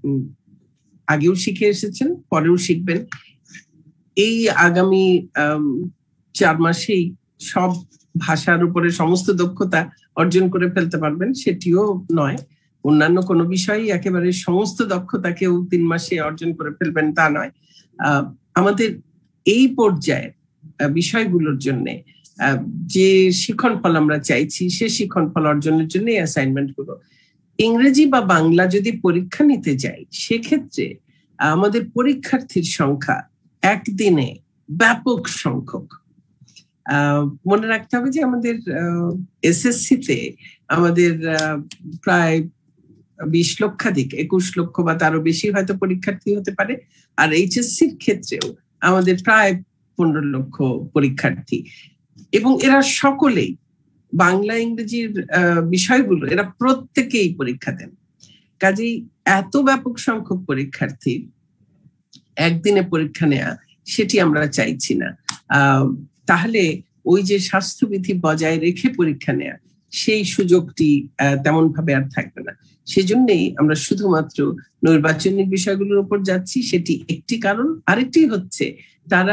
আগেও শিখে এসেছেন, পরেও শিখবেন। এই আগামী আহ চার মাসেই সব ভাষার উপরে সমস্ত দক্ষতা অর্জন করে ফেলতে পারবেন সেটিও নয়, অন্যান্য কোনো বিষয়ে একেবারে সমস্ত দক্ষতাকেও তিন মাসে অর্জন করে ফেলবেন তা নয়। আহ আমাদের এই পর্যায়ের বিষয়গুলোর জন্য যে শিক্ষণ ফল আমরা চাইছি সে শিক্ষণ ফল অর্জনের জন্য অ্যাসাইনমেন্ট গুলো, ইংরেজি বা বাংলা যদি পরীক্ষা নিতে যাই সেক্ষেত্রে আমাদের পরীক্ষার্থীর সংখ্যা একদিনে ব্যাপক সংখ্যক। আহ মনে রাখতে হবে যে আমাদের এসএসসি তে আমাদের প্রায় বিশ লক্ষাধিক, একুশ লক্ষ বা তারও বেশি হয়তো পরীক্ষার্থী হতে পারে, আর এইচএসসির ক্ষেত্রেও আমাদের প্রায় পনেরো লক্ষ পরীক্ষার্থী, এবং এরা সকলেই বাংলা ইংরেজির বিষয়গুলো এরা প্রত্যেকেই পরীক্ষা দেন। কাজেই এত ব্যাপক সংখ্যক পরীক্ষার্থী একদিনে পরীক্ষা নেয়া সেটি আমরা চাইছি না। আহ তাহলে ওই যে স্বাস্থ্যবিধি বজায় রেখে পরীক্ষা নেয়া সেই সুযোগটি তেমন ভাবে আর থাকবে না। সেজন্যই আমরা শুধুমাত্র নির্বাচনিক বিষয়গুলোর উপর যাচ্ছি, সেটি একটি কারণ। আরেকটি হচ্ছে তারা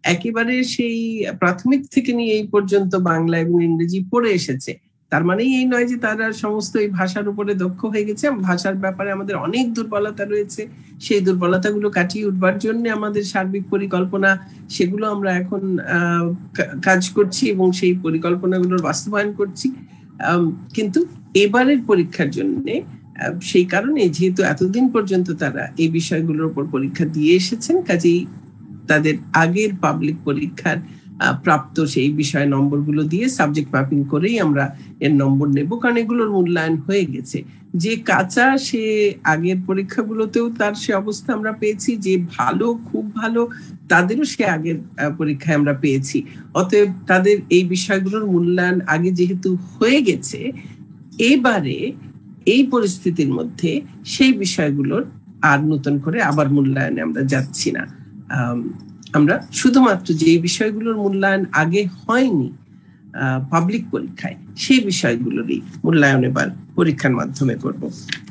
একেবারে সেই প্রাথমিক থেকে নিয়ে এই পর্যন্ত বাংলা এবং ইংরেজি পড়ে এসেছে, তার মানে এই নয় যে তারা সমস্ত এই ভাষার উপরে দক্ষ হয়ে গেছে। ভাষার ব্যাপারে আমাদের অনেক দুর্বলতা রয়েছে, সেই দুর্বলতাগুলো কাটিয়ে উঠবার জন্য আমাদের সার্বিক পরিকল্পনা, সেগুলো আমরা এখন কাজ করছি এবং সেই পরিকল্পনাগুলোর বাস্তবায়ন করছি। কিন্তু এবারের পরীক্ষার জন্য সেই কারণে যেহেতু এতদিন পর্যন্ত তারা এই বিষয়গুলোর উপর পরীক্ষা দিয়ে এসেছেন, কাজেই তাদের আগের পাবলিক পরীক্ষার প্রাপ্ত সেই বিষয় নম্বরগুলো দিয়ে সাবজেক্ট ম্যাপিং করেই আমরা এর নম্বর নেব, কারণ এগুলোর মূল্যায়ন হয়ে গেছে। যে কাঁচা সে আগের পরীক্ষাগুলোতেও তার সে অবস্থা আমরা পেয়েছি, যে ভালো খুব ভালো তাদেরও সে আগের পরীক্ষায় আমরা পেয়েছি। অতএব তাদের এই বিষয়গুলোর মূল্যায়ন আগে যেহেতু হয়ে গেছে, এবারে এই পরিস্থিতির মধ্যে সেই বিষয়গুলোর আর নতুন করে আবার মূল্যায়নে আমরা যাচ্ছি না। আমরা শুধুমাত্র যে বিষয়গুলোর মূল্যায়ন আগে হয়নি পাবলিক পরীক্ষায়, সেই বিষয়গুলোরই মূল্যায়ন এবার পরীক্ষার মাধ্যমে করব।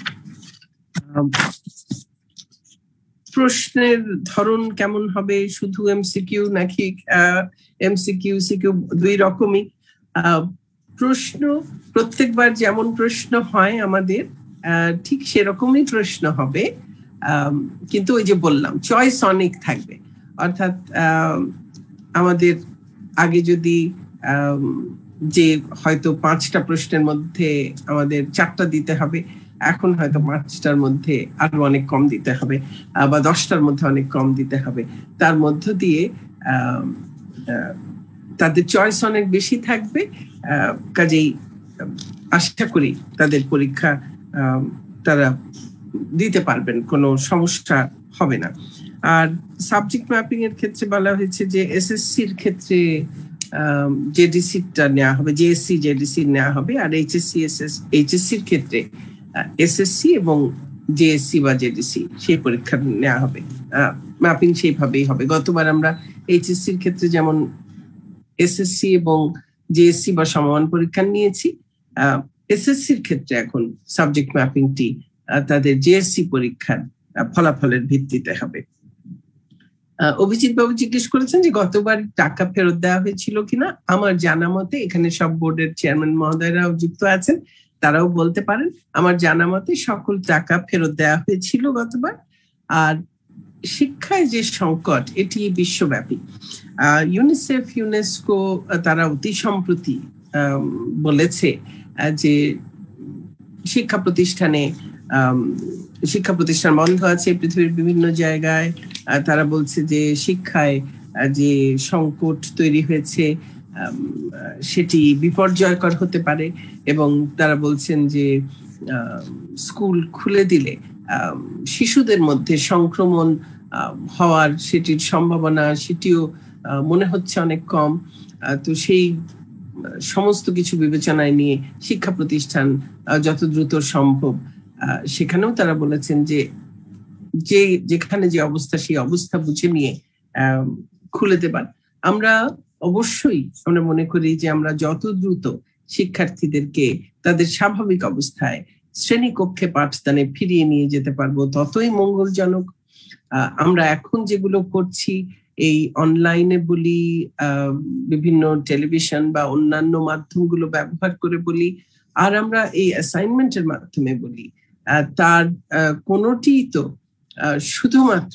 প্রশ্নের ধরন কেমন হবে, শুধু এমসিকিউ নাকি এমসিকিউ সিকিউ দুই রকমই? প্রশ্ন প্রত্যেকবার যেমন প্রশ্ন হয় আমাদের ঠিক সেরকমই প্রশ্ন হবে, কিন্তু ওই যে বললাম চয়েস অনেক থাকবে। অর্থাৎ আমাদের আগে যদি যে হয়তো পাঁচটা প্রশ্নের মধ্যে আমাদের চারটা দিতে হবে, এখন হয়তো পাঁচটার মধ্যে আরো অনেক কম দিতে হবে, বা দশটার মধ্যে অনেক কম দিতে হবে। তার মধ্য দিয়ে তাদের চয়েস অনেক বেশি থাকবে, কাজেই আশা করি তাদের পরীক্ষা তারা দিতে পারবেন, কোনো সমস্যা হবে না। আর সাবজেক্ট ম্যাপিং এর ক্ষেত্রে বলা হয়েছে যে এসএসসির ক্ষেত্রে জেডিসিটা নেওয়া হবে, জেএসসি জেডিসি নেওয়া হবে, আর এইচএসসি এসএস এইচএসসির ক্ষেত্রে এসএসসি এবং জেএসসি বা জেডিসি সেই পরীক্ষা নেওয়া হবে। ম্যাপিং সেইভাবেই হবে। গতবার আমরা এইচএসসির ক্ষেত্রে যেমন এসএসসি এবং জেএসসি বা সমমান পরীক্ষা নিয়েছি, এসএসসির ক্ষেত্রে এখন সাবজেক্ট ম্যাপিংটি তাদের জেএসসি পরীক্ষার ফলাফলের ভিত্তিতে হবে। অভিজিৎ বাবু জিজ্ঞেস করেছেন যে গতবার টাকা ফেরত দেওয়া হয়েছিল কিনা। আমার জানা মতে এখানে সব বোর্ডের চেয়ারম্যান মহোদয়রাও যুক্ত আছেন, তারাও বলতে পারেন। আমার জানা মতে সকল টাকা ফেরত দেওয়া হয়েছিল গতবার। আর শিক্ষায় যে সংকট, এটি বিশ্বব্যাপী। ইউনিসেফ ইউনেস্কো তারা অতি সম্প্রতি বলেছে যে শিক্ষা প্রতিষ্ঠানে শিক্ষা প্রতিষ্ঠান বন্ধ আছে পৃথিবীর বিভিন্ন জায়গায়। তারা বলছে যে শিক্ষায় যে সংকট তৈরি হয়েছে সেটি বিপর্যয়কর হতে পারে, এবং তারা বলছেন যে স্কুল খুলে দিলে শিশুদের মধ্যে সংক্রমণ হওয়ার সেটির সম্ভাবনা সেটিও মনে হচ্ছে অনেক কম। তো সেই সমস্ত কিছু বিবেচনায় নিয়ে শিক্ষা প্রতিষ্ঠান যত দ্রুত সম্ভব সেখানেও তারা বলেছেন যে যে যেখানে যে অবস্থা সেই অবস্থা বুঝে নিয়ে আহ খুলে দেবার। আমরা অবশ্যই আমরা মনে করি যে আমরা যত দ্রুত শিক্ষার্থীদেরকে তাদের স্বাভাবিক অবস্থায় শ্রেণীকক্ষে পাঠদানে ফিরিয়ে নিয়ে যেতে পারবো ততই মঙ্গলজনক। আহ আমরা এখন যেগুলো করছি এই অনলাইনে বলি, আহ বিভিন্ন টেলিভিশন বা অন্যান্য মাধ্যমগুলো ব্যবহার করে বলি, আর আমরা এই অ্যাসাইনমেন্টের মাধ্যমে বলি, তার কোনোটি তো শুধুমাত্র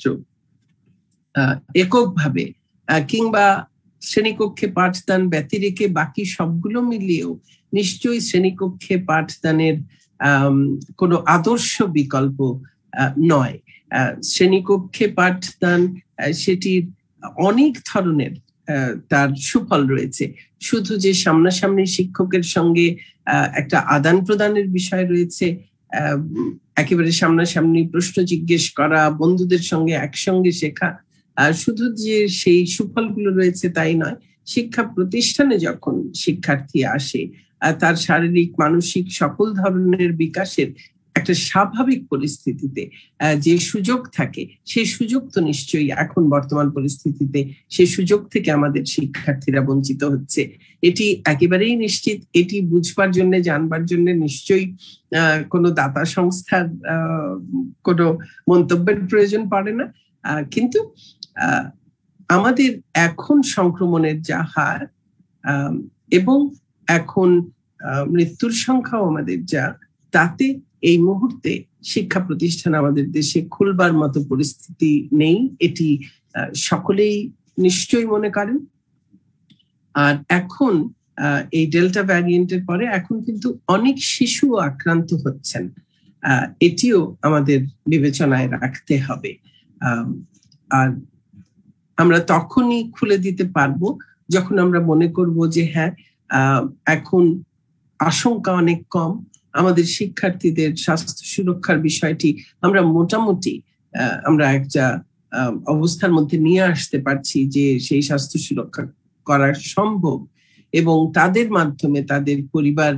এককভাবে কিংবা শ্রেণীকক্ষে পাঠদান ব্যতিরেকে বাকি সবগুলো মিলিয়েও নিশ্চয়ই শ্রেণীকক্ষে পাঠদানের কোনো আদর্শ বিকল্প নয়। শ্রেণীকক্ষে পাঠদান সেটির অনেক ধরনের তার সুফল রয়েছে। শুধু যে সামনাসামনি শিক্ষকের সঙ্গে একটা আদান প্রদানের বিষয় রয়েছে, একেবারে সামনাসামনি প্রশ্ন জিজ্ঞেস করা, বন্ধুদের সঙ্গে একসঙ্গে শেখা, আর শুধু যে সেই সুফলগুলো রয়েছে তাই নয়, শিক্ষা প্রতিষ্ঠানে যখন শিক্ষার্থী আসে তার শারীরিক মানসিক সকল ধরনের বিকাশের একটা স্বাভাবিক পরিস্থিতিতে যে সুযোগ থাকে, সেই সুযোগ তো নিশ্চয়ই এখন বর্তমান পরিস্থিতিতে সেই সুযোগ থেকে আমাদের শিক্ষার্থীরা বঞ্চিত হচ্ছে। এটি একেবারেই নিশ্চিত। এটি বুঝবার জন্য জানবার জন্য নিশ্চয়ই আহ কোনো দাতা সংস্থার আহ কোনো মন্তব্যের প্রয়োজন পড়ে না। আহ কিন্তু আহ আমাদের এখন সংক্রমণের যা হার এবং এখন মৃত্যুর সংখ্যাও আমাদের যা, তাতে এই মুহূর্তে শিক্ষা প্রতিষ্ঠান আমাদের দেশে খুলবার মতো পরিস্থিতি নেই, এটি সকলেই নিশ্চয়ই মনে করেন। আর এখন এই ডেল্টা ভ্যারিয়েন্টের পরে এখন কিন্তু অনেক শিশু আক্রান্ত হচ্ছেন, এটিও আমাদের বিবেচনায় রাখতে হবে। আর আমরা তখনই খুলে দিতে পারবো যখন আমরা মনে করব যে হ্যাঁ এখন আশঙ্কা অনেক কম, আমাদের শিক্ষার্থীদের স্বাস্থ্য সুরক্ষার বিষয়টি আমরা মোটামুটি আমরা একটা অবস্থার মধ্যে নিয়ে আসতে পারছি যে সেই স্বাস্থ্য সুরক্ষা করা সম্ভব, এবং তাদের মাধ্যমে তাদের পরিবার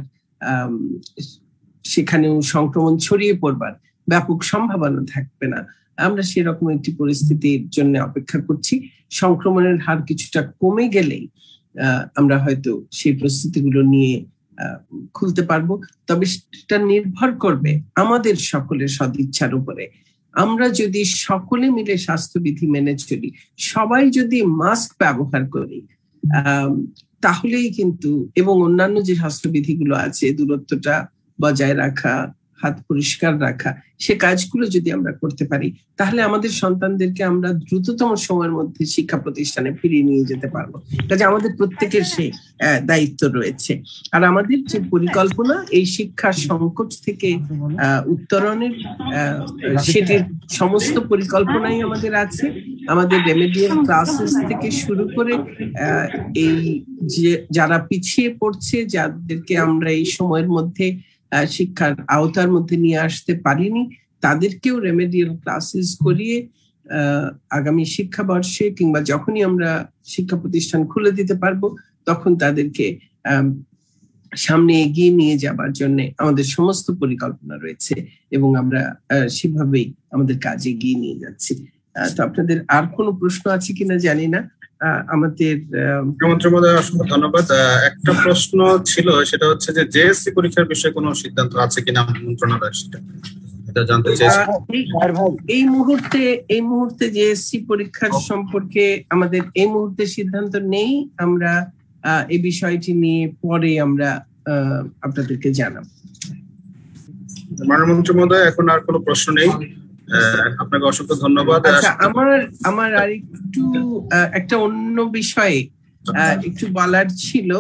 সেখানেও সংক্রমণ ছড়িয়ে পড়বার ব্যাপক সম্ভাবনা থাকবে না। আমরা সেরকম একটি পরিস্থিতির জন্য অপেক্ষা করছি। সংক্রমণের হার কিছুটা কমে গেলেই আমরা হয়তো সেই পরিস্থিতিগুলো নিয়ে খুলতে পারবো, তবে সেটা নির্ভর করবে আমাদের সকলের সদিচ্ছার উপরে। আমরা যদি সকলে মিলে স্বাস্থ্যবিধি মেনে চলি, সবাই যদি মাস্ক ব্যবহার করি তাহলেই কিন্তু, এবং অন্যান্য যে স্বাস্থ্যবিধিগুলো আছে, দূরত্বটা বজায় রাখা, হাত পরিষ্কার রাখা, সে কাজগুলো যদি আমরা করতে পারি তাহলে আমাদের সন্তানদেরকে আমরা দ্রুততম সময়ের মধ্যে শিক্ষা প্রতিষ্ঠানে ফিরিয়ে নিয়ে যেতে পারবো। কাজে আমাদের প্রত্যেকের সেই দায়িত্ব রয়েছে। আর আমাদের যে পরিকল্পনা এই শিক্ষা সংকট থেকে আহ উত্তরণের, সেটির সমস্ত পরিকল্পনাই আমাদের আছে। আমাদের রেমেডিয়াল ক্লাসেস থেকে শুরু করে আহ এই যে যারা পিছিয়ে পড়ছে, যাদেরকে আমরা এই সময়ের মধ্যে শিক্ষার আওতার মধ্যে নিয়ে আসতে পারিনি, তাদেরকেও রেমেডিয়াল ক্লাসেস করিয়ে আহ আগামী শিক্ষাবর্ষে কিংবা যখনই আমরা শিক্ষা প্রতিষ্ঠান খুলে দিতে পারবো তখন তাদেরকে আহ সামনে এগিয়ে নিয়ে যাবার জন্য আমাদের সমস্ত পরিকল্পনা রয়েছে, এবং আমরা সেভাবেই আমাদের কাজ এগিয়ে নিয়ে যাচ্ছি। তো আপনাদের আর কোনো প্রশ্ন আছে কিনা জানি না। আমাদের অসংখ্য ধন্যবাদ। একটা প্রশ্ন ছিল, সেটা হচ্ছে যে জেএসসি পরীক্ষার বিষয়ে কোনো সিদ্ধান্ত আছে কিনা মন্ত্রণালয়, সেটা জানতে চাইছি। এই মুহূর্তে এই মুহূর্তে জেএসসি পরীক্ষার সম্পর্কে আমাদের এই মুহূর্তে সিদ্ধান্ত নেই। আমরা এই বিষয়টি নিয়ে পরে আমরা আপনাদেরকে জানাবো। মাননীয় মন্ত্রী মহোদয়, এখন আর কোনো প্রশ্ন নেই, আপনাকে অসংখ্য ধন্যবাদ। আচ্ছা, আমার আমার আর একটু একটা অন্য বিষয়ে একটু বলার ছিল,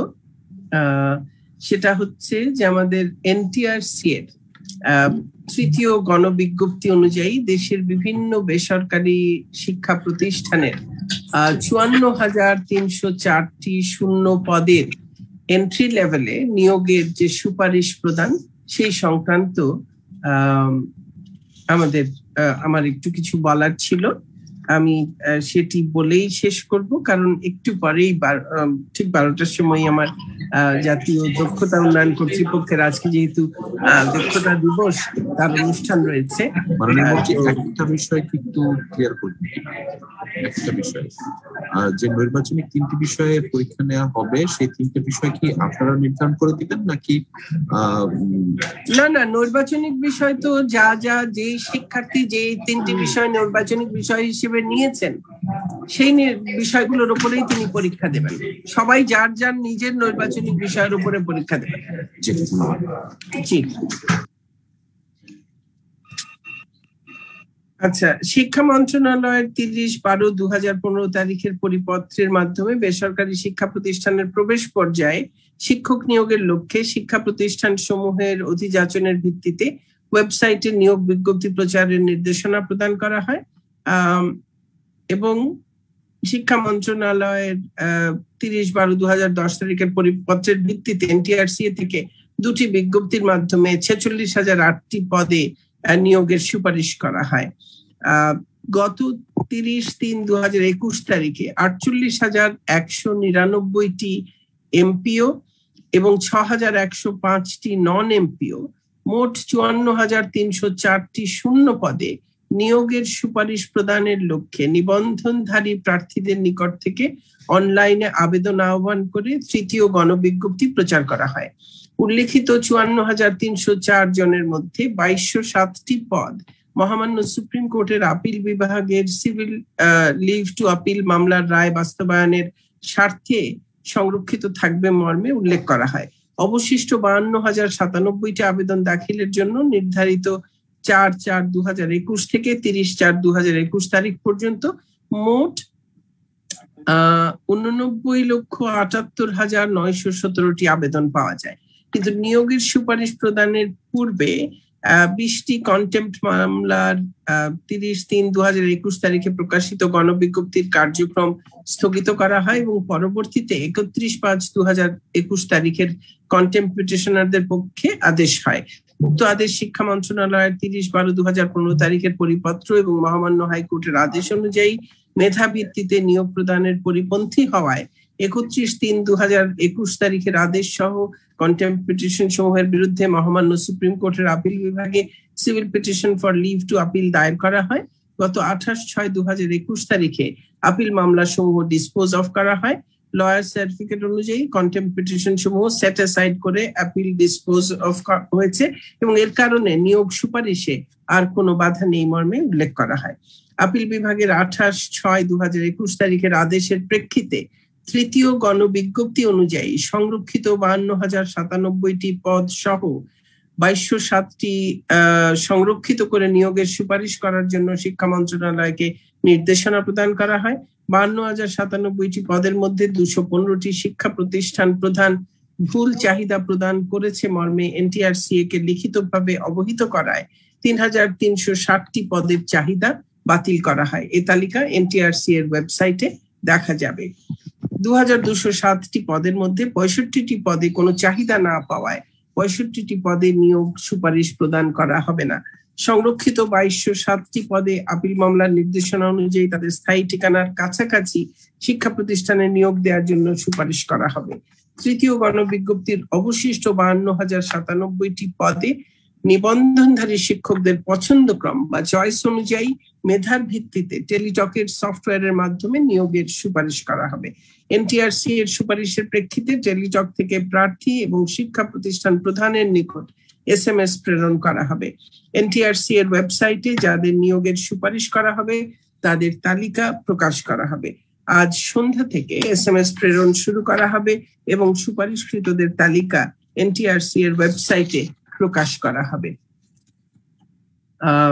সেটা হচ্ছে যে আমাদের এনটিআরসি এর তৃতীয় গণবিজ্ঞপ্তি অনুযায়ী দেশের বিভিন্ন বেসরকারি শিক্ষা প্রতিষ্ঠানের চুয়ান্ন হাজার তিনশো চারটি শূন্য পদের এন্ট্রি লেভেলে নিয়োগের যে সুপারিশ প্রদান, সেই সংক্রান্ত আহ আমাদের আমার একটু কিছু বলার ছিল। আমি সেটি বলেই শেষ করব, কারণ একটু পরেই ঠিক বারোটার সময় আমার জাতীয় দক্ষতা উন্নয়ন কর্তৃপক্ষের আজকে যেহেতু দক্ষতা দিবস, তার অনুষ্ঠান রয়েছে। একটা বিষয় একটু ক্লিয়ার করুন, একটা বিষয় যে নির্বাচনিক তিনটি বিষয়ে পরীক্ষা নেওয়া হবে, সেই তিনটি বিষয় কি আপনারা নির্ধারণ করে দিবেন নাকি? না না, নির্বাচনিক বিষয় তো যা যা যে শিক্ষার্থী যে তিনটি বিষয় নির্বাচনিক বিষয় হিসেবে নিয়েছেন, সেই বিষয়গুলোর উপরেই তিনি পরীক্ষা দেবেন। সবাই যার যার নিজের নির্বাচনিক বিষয়ের উপরে পরীক্ষা দেবেন। জি। আচ্ছা, শিক্ষা মন্ত্রণালয়ের তিরিশ বারো দু হাজার পনেরো তারিখের পরিপত্রের মাধ্যমে বেসরকারি শিক্ষা প্রতিষ্ঠানের প্রবেশ পর্যায়ে শিক্ষক নিয়োগের লক্ষ্যে শিক্ষা প্রতিষ্ঠান সমূহের অধিযাচনের ভিত্তিতে ওয়েবসাইটে নিয়োগ বিজ্ঞপ্তি প্রচারের নির্দেশনা প্রদান করা হয়, এবং শিক্ষা মন্ত্রণালয়ের আহ তিরিশ বারো দু হাজার দশ তারিখের পরিপত্রের ভিত্তিতে এনটিআরসি থেকে দুটি বিজ্ঞপ্তির মাধ্যমে ছেচল্লিশ হাজার আটটি পদে নিয়োগের সুপারিশ করা হয়। আহ গত তিরিশ তিন দু হাজার একুশ তারিখে আটচল্লিশ হাজার একশো নিরানব্বইটি এমপিও এবং ছ হাজার একশো পাঁচটি নন এমপিও মোট চুয়ান্ন হাজার তিনশো চারটি শূন্য পদে নিয়োগের সুপারিশ প্রদানের লক্ষ্যে নিবন্ধনধারী প্রার্থীদের নিকট থেকে অনলাইনে আবেদন আহ্বান করে তৃতীয় গণবিজ্ঞপ্তি প্রচার করা হয়। উল্লেখিত চুয়ান্ন হাজার তিনশো চার জনের মধ্যে বাইশশো সাতটি পদ মহামান্য সুপ্রিম কোর্টের আপিল বিভাগের সিভিল লিভ টু আপিল মামলার রায় বাস্তবায়নের স্বার্থে সংরক্ষিত থাকবে মর্মে উল্লেখ করা হয়। অবশিষ্ট বাহান্ন হাজার সাতানব্বইটি আবেদন দাখিলের জন্য নির্ধারিত চার চার দু হাজার একুশ থেকে তিরিশ চার দু হাজার একুশ তারিখ পর্যন্ত মোট আহ উননব্বই লক্ষ আটাত্তর হাজার নয়শো সতেরোটি আবেদন পাওয়া যায়। কিন্তু নিয়োগের সুপারিশ প্রদানের পূর্বে আহ বিশটি কন্টেম্পট মামলার আহ তিরিশ তিন দু হাজার একুশ তারিখে প্রকাশিত গণবিজ্ঞপ্তির কার্যক্রম স্থগিত করা হয় এবং পরবর্তীতে একত্রিশ পাঁচ দু হাজার একুশ তারিখের কন্টেম্পট পিটিশনারদের পক্ষে আদেশ হয়। উক্ত আদেশ শিক্ষা মন্ত্রণালয়ের তিরিশ বারো দু হাজার পনেরো তারিখের পরিপত্র এবং মহামান্য হাইকোর্টের আদেশ অনুযায়ী মেধা ভিত্তিতে নিয়োগ প্রদানের পরিপন্থী হওয়ায় একত্রিশ তিন দু হাজার একুশ তারিখের আদেশ সহ কন্টেম্পট পিটিশন সমূহের বিরুদ্ধে মহামান্য সুপ্রিম কোর্টের আপিল বিভাগে civil petition for leave to appeal দায়ের করা হয়। গত আঠাশ ছয় দু হাজার একুশ তারিখে আপিল মামলা সমূহ ডিসপোজ অফ করা হয়। লয়ার সার্টিফিকেট অনুযায়ী কন্টেম্পট পিটিশন সমূহ সেট অ্যাসাইড করে আপিল ডিসপোজ অফ হয়েছে এবং এর কারণে নিয়োগ সুপারিশে আর কোনো বাধা নেই মর্মে উল্লেখ করা হয়। আপিল বিভাগের আঠাশ ছয় দু হাজার একুশ তারিখের আদেশের প্রেক্ষিতে তৃতীয় গণবিজ্ঞপ্তি অনুযায়ী সংরক্ষিত বাহান্ন হাজার সাতানব্বইটি পদ সহ বাইশশো সাতটি আহ সংরক্ষিত করে নিয়োগের সুপারিশ করার জন্য শিক্ষা মন্ত্রণালয়কে নির্দেশনা প্রদান করা হয়। বাহান্ন হাজার সাতানব্বইটি পদের মধ্যে দুশো পনেরোটি শিক্ষা প্রতিষ্ঠান প্রধান ভুল চাহিদা প্রদান করেছে মর্মে এনটিআরসিএ কে লিখিতভাবে অবহিত করায় তিন হাজার তিনশো ষাটটি পদের চাহিদা বাতিল করা হয়। এই তালিকা এনটিআরসি এর ওয়েবসাইটে দেখা যাবে। দু হাজার দুশো সাতটি পদের মধ্যে পঁয়ষট্টিটি পদে কোনো চাহিদা না পাওয়ায় পঁয়ষট্টিটি পদে নিয়োগ সুপারিশ প্রদান করা হবে না। সংরক্ষিত বাইশশো সাতটি পদে আপিল মামলার নির্দেশনা অনুযায়ী তাদের স্থায়ী ঠিকানার কাছাকাছি শিক্ষা প্রতিষ্ঠানে নিয়োগ দেওয়ার জন্য সুপারিশ করা হবে। তৃতীয় গণবিজ্ঞপ্তির অবশিষ্ট বাহান্ন হাজার সাতানব্বইটি পদে নিবন্ধনধারী শিক্ষকদের পছন্দক্রম বা চয়েস অনুযায়ী মেধার ভিত্তিতে টেলিটকের সফটওয়্যারের মাধ্যমে নিয়োগের সুপারিশ করা হবে। এনটিআরসি এর সুপারিশের প্রেক্ষিতে টেলিটক থেকে প্রার্থী এবং শিক্ষা প্রতিষ্ঠান প্রধানের নিকট এস এম এস প্রেরণ করা হবে। এনটিআরসি এর ওয়েবসাইটে যাদের নিয়োগের সুপারিশ করা হবে তাদের তালিকা প্রকাশ করা হবে। আজ সন্ধ্যা থেকে এস এম এস প্রেরণ শুরু করা হবে এবং সুপারিশকৃতদের তালিকা এনটিআরসি এর ওয়েবসাইটে প্রকাশ করা হবে। আহ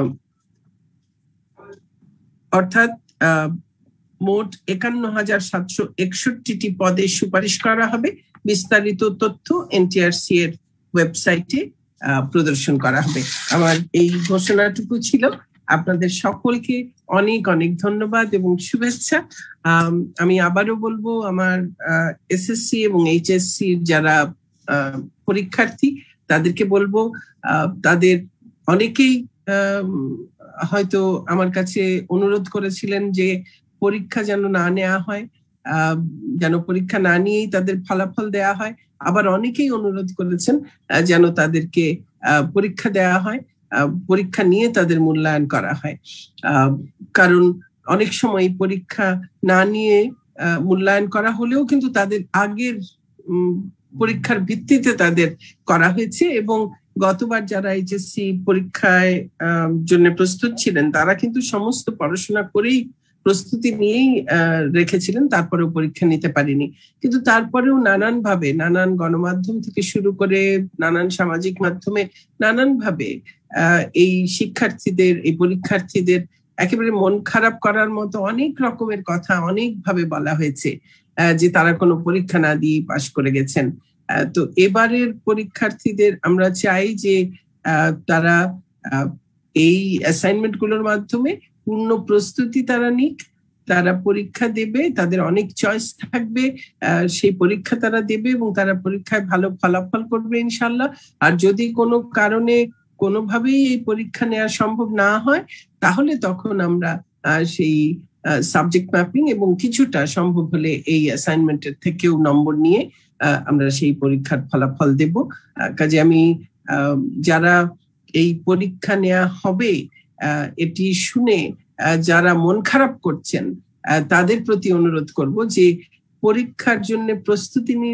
অর্থাৎ আহ মোট একান্ন হাজার সাতশো একষট্টিটি পদে সুপারিশ করা হবে। বিস্তারিত তথ্য এনটিআরসি এর ওয়েবসাইটে প্রদর্শন করা হবে। আমার এই ঘোষণাটুকু ছিল। আপনাদের সকলকে অনেক অনেক ধন্যবাদ এবং শুভেচ্ছা। আমি আবারও বলবো, আমার এসএসসি এবং এইচএসসি যারা পরীক্ষার্থী তাদেরকে বলবো, তাদের অনেকেই হয়তো আমার কাছে অনুরোধ করেছিলেন যে পরীক্ষা যেন না নেওয়া হয়, যেন পরীক্ষা না নিয়েই তাদের ফলাফল দেয়া হয়। আবার অনেকেই অনুরোধ করেছেন যেন তাদেরকে পরীক্ষা দেয়া হয়, পরীক্ষা নিয়ে তাদের মূল্যায়ন করা হয়। কারণ অনেক সময় পরীক্ষা না নিয়ে মূল্যায়ন করা হলেও কিন্তু তাদের আগের পরীক্ষার ভিত্তিতে তাদের করা হয়েছে এবং গতবার যারা এইচএসসি পরীক্ষায় জন্য প্রস্তুত ছিলেন তারা কিন্তু সমস্ত পড়াশোনা করেই প্রস্তুতি নিয়েই রেখেছিলেন, তারপরেও পরীক্ষা নিতে পারেনি। কিন্তু তারপরেও নানান ভাবে, নানান গণমাধ্যম থেকে শুরু করে নানান সামাজিক মাধ্যমে নানান ভাবে এই শিক্ষার্থীদের, এই পরীক্ষার্থীদের একেবারে মন খারাপ করার মতো অনেক রকমের কথা অনেক ভাবে বলা হয়েছে যে তারা কোনো পরীক্ষা না দিয়ে পাশ করে গেছেন। তো এবারের পরীক্ষার্থীদের আমরা চাই যে তারা এই অ্যাসাইনমেন্ট গুলোর মাধ্যমে পূর্ণ প্রস্তুতি তারা নিক, তারা পরীক্ষা দেবে, তাদের অনেক চয়েস থাকবে, সেই পরীক্ষা তারা দেবে এবং তারা পরীক্ষায় ভালো ফলাফল করবে ইনশাল্লাহ। আর যদি কোনো কারণে কোনোভাবেই এই পরীক্ষা নেওয়া সম্ভব না হয় তাহলে তখন আমরা সেই সাবজেক্ট ম্যাপিং এবং কিছুটা সম্ভব হলে এই অ্যাসাইনমেন্টের থেকেও নম্বর নিয়ে আমরা সেই পরীক্ষার ফলাফল দেব। কাজে আমি যারা এই পরীক্ষা নেওয়া হবে এটি শুনে যারা মন খারাপ করছেন তাদের প্রতি অনুরোধ করব যে পরীক্ষার জন্য প্রস্তুতি নিন,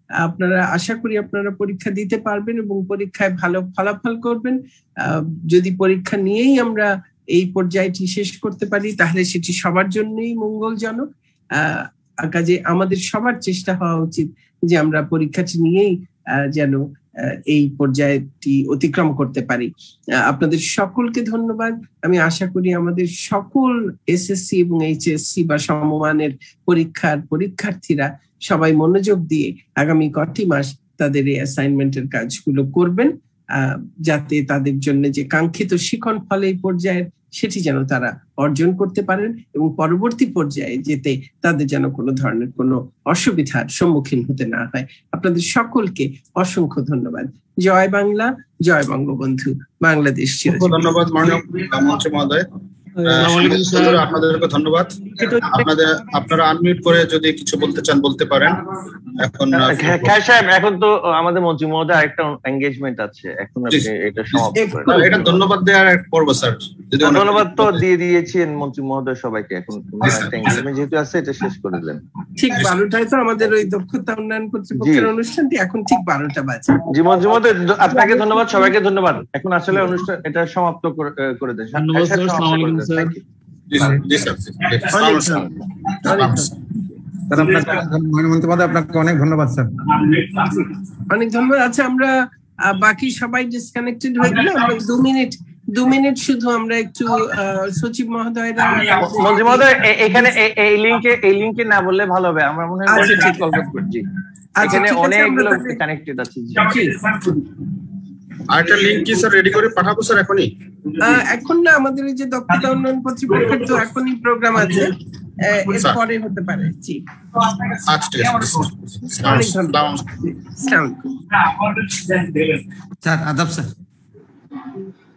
আপনারা আশা করি আপনারা পরীক্ষা দিতে পারবেন এবং পরীক্ষায় ভালো ফলাফল করবেন। যদি পরীক্ষা নিয়েই আমরা এই পর্যায়টি শেষ করতে পারি তাহলে সেটি সবার জন্যই মঙ্গলজনক। আহ কাজে আমাদের সবার চেষ্টা হওয়া উচিত যে আমরা পরীক্ষাটি নিয়েই যেন এই পর্যায়টি অতিক্রম করতে পারি। আপনাদের সকলকে ধন্যবাদ। আমি আশা করি আমাদের সকল এসএসসি এবং এইচএসসি বা সমমানের পরীক্ষার পরীক্ষার্থীরা সবাই মনোযোগ দিয়ে আগামী কটি মাস তাদের এই অ্যাসাইনমেন্টের কাজগুলো করবেন, যাতে তাদের জন্য যে কাঙ্ক্ষিত শিখন ফল এই পর্যায়ের সেটি যেন তারা অর্জন করতে পারেন এবং পরবর্তী পর্যায়ে যেতে তাদের যেন কোনো ধরনের কোনো অসুবিধার সম্মুখীন হতে না হয়। আপনাদের সকলকে অসংখ্য ধন্যবাদ। জয় বাংলা, জয় বঙ্গবন্ধু, বাংলাদেশ চিরজীবী। ধন্যবাদ মাননীয় মন্ত্রী মহোদয়, আপনাদেরকে ধন্যবাদ। আপনাদের আপনারা আনমিউট করে যদি কিছু বলতে চান বলতে পারেন। এখন খায় সাহেব, এখন তো আমাদের মন্ত্রী মহোদয় আরেকটা এঙ্গেজমেন্ট আছে, এখন আপনি এটা সমাপ্ত করেন। এটা ধন্যবাদ দেওয়ার এক পর্ব স্যার। ধন্যবাদ তো দিয়ে দিয়েছেন মন্ত্রী মহোদয় সবাইকে, এখন একটা এঙ্গেজমেন্ট যেহেতু আছে এটা শেষ করে দেন। ঠিক বারোটায় তো আমাদের ওই দক্ষতা উন্নয়ন কর্তৃপক্ষের অনুষ্ঠানটি, এখন ঠিক বারোটা বাজে। জি মন্ত্রী মহোদয়, আপনাকে ধন্যবাদ, সবাইকে ধন্যবাদ। এখন আসলে অনুষ্ঠান এটা সমাপ্ত করে দেন। আপনাকে অনেক ধন্যবাদ স্যার। অনেক ধন্যবাদ। আচ্ছা, আমরা বাকি সবাই ডিসকানেক্টেড হয়ে গেলে আমরা দু মিনিট দু মিনিট শুধু আমরা একটু সচিব মহোদয়রা মন্ত্রী মহোদয় এখানে এই লিংকে এই লিংকে না বললে ভালো হবে, আমরা মনে হয় কল করছি, এখানে অনেকগুলো কানেক্টেড আছে। আরেকটা লিংক কি স্যার রেডি করে পাঠাবো স্যার এখনই? এখন না, আমাদের এই যে দক্ষতা উন্নয়ন কর্তৃপক্ষের তো এখনই প্রোগ্রাম আছে, এরপরে হতে পারে। জি আচ্ছা, ঠিক আছে স্যার। আদাব স্যার।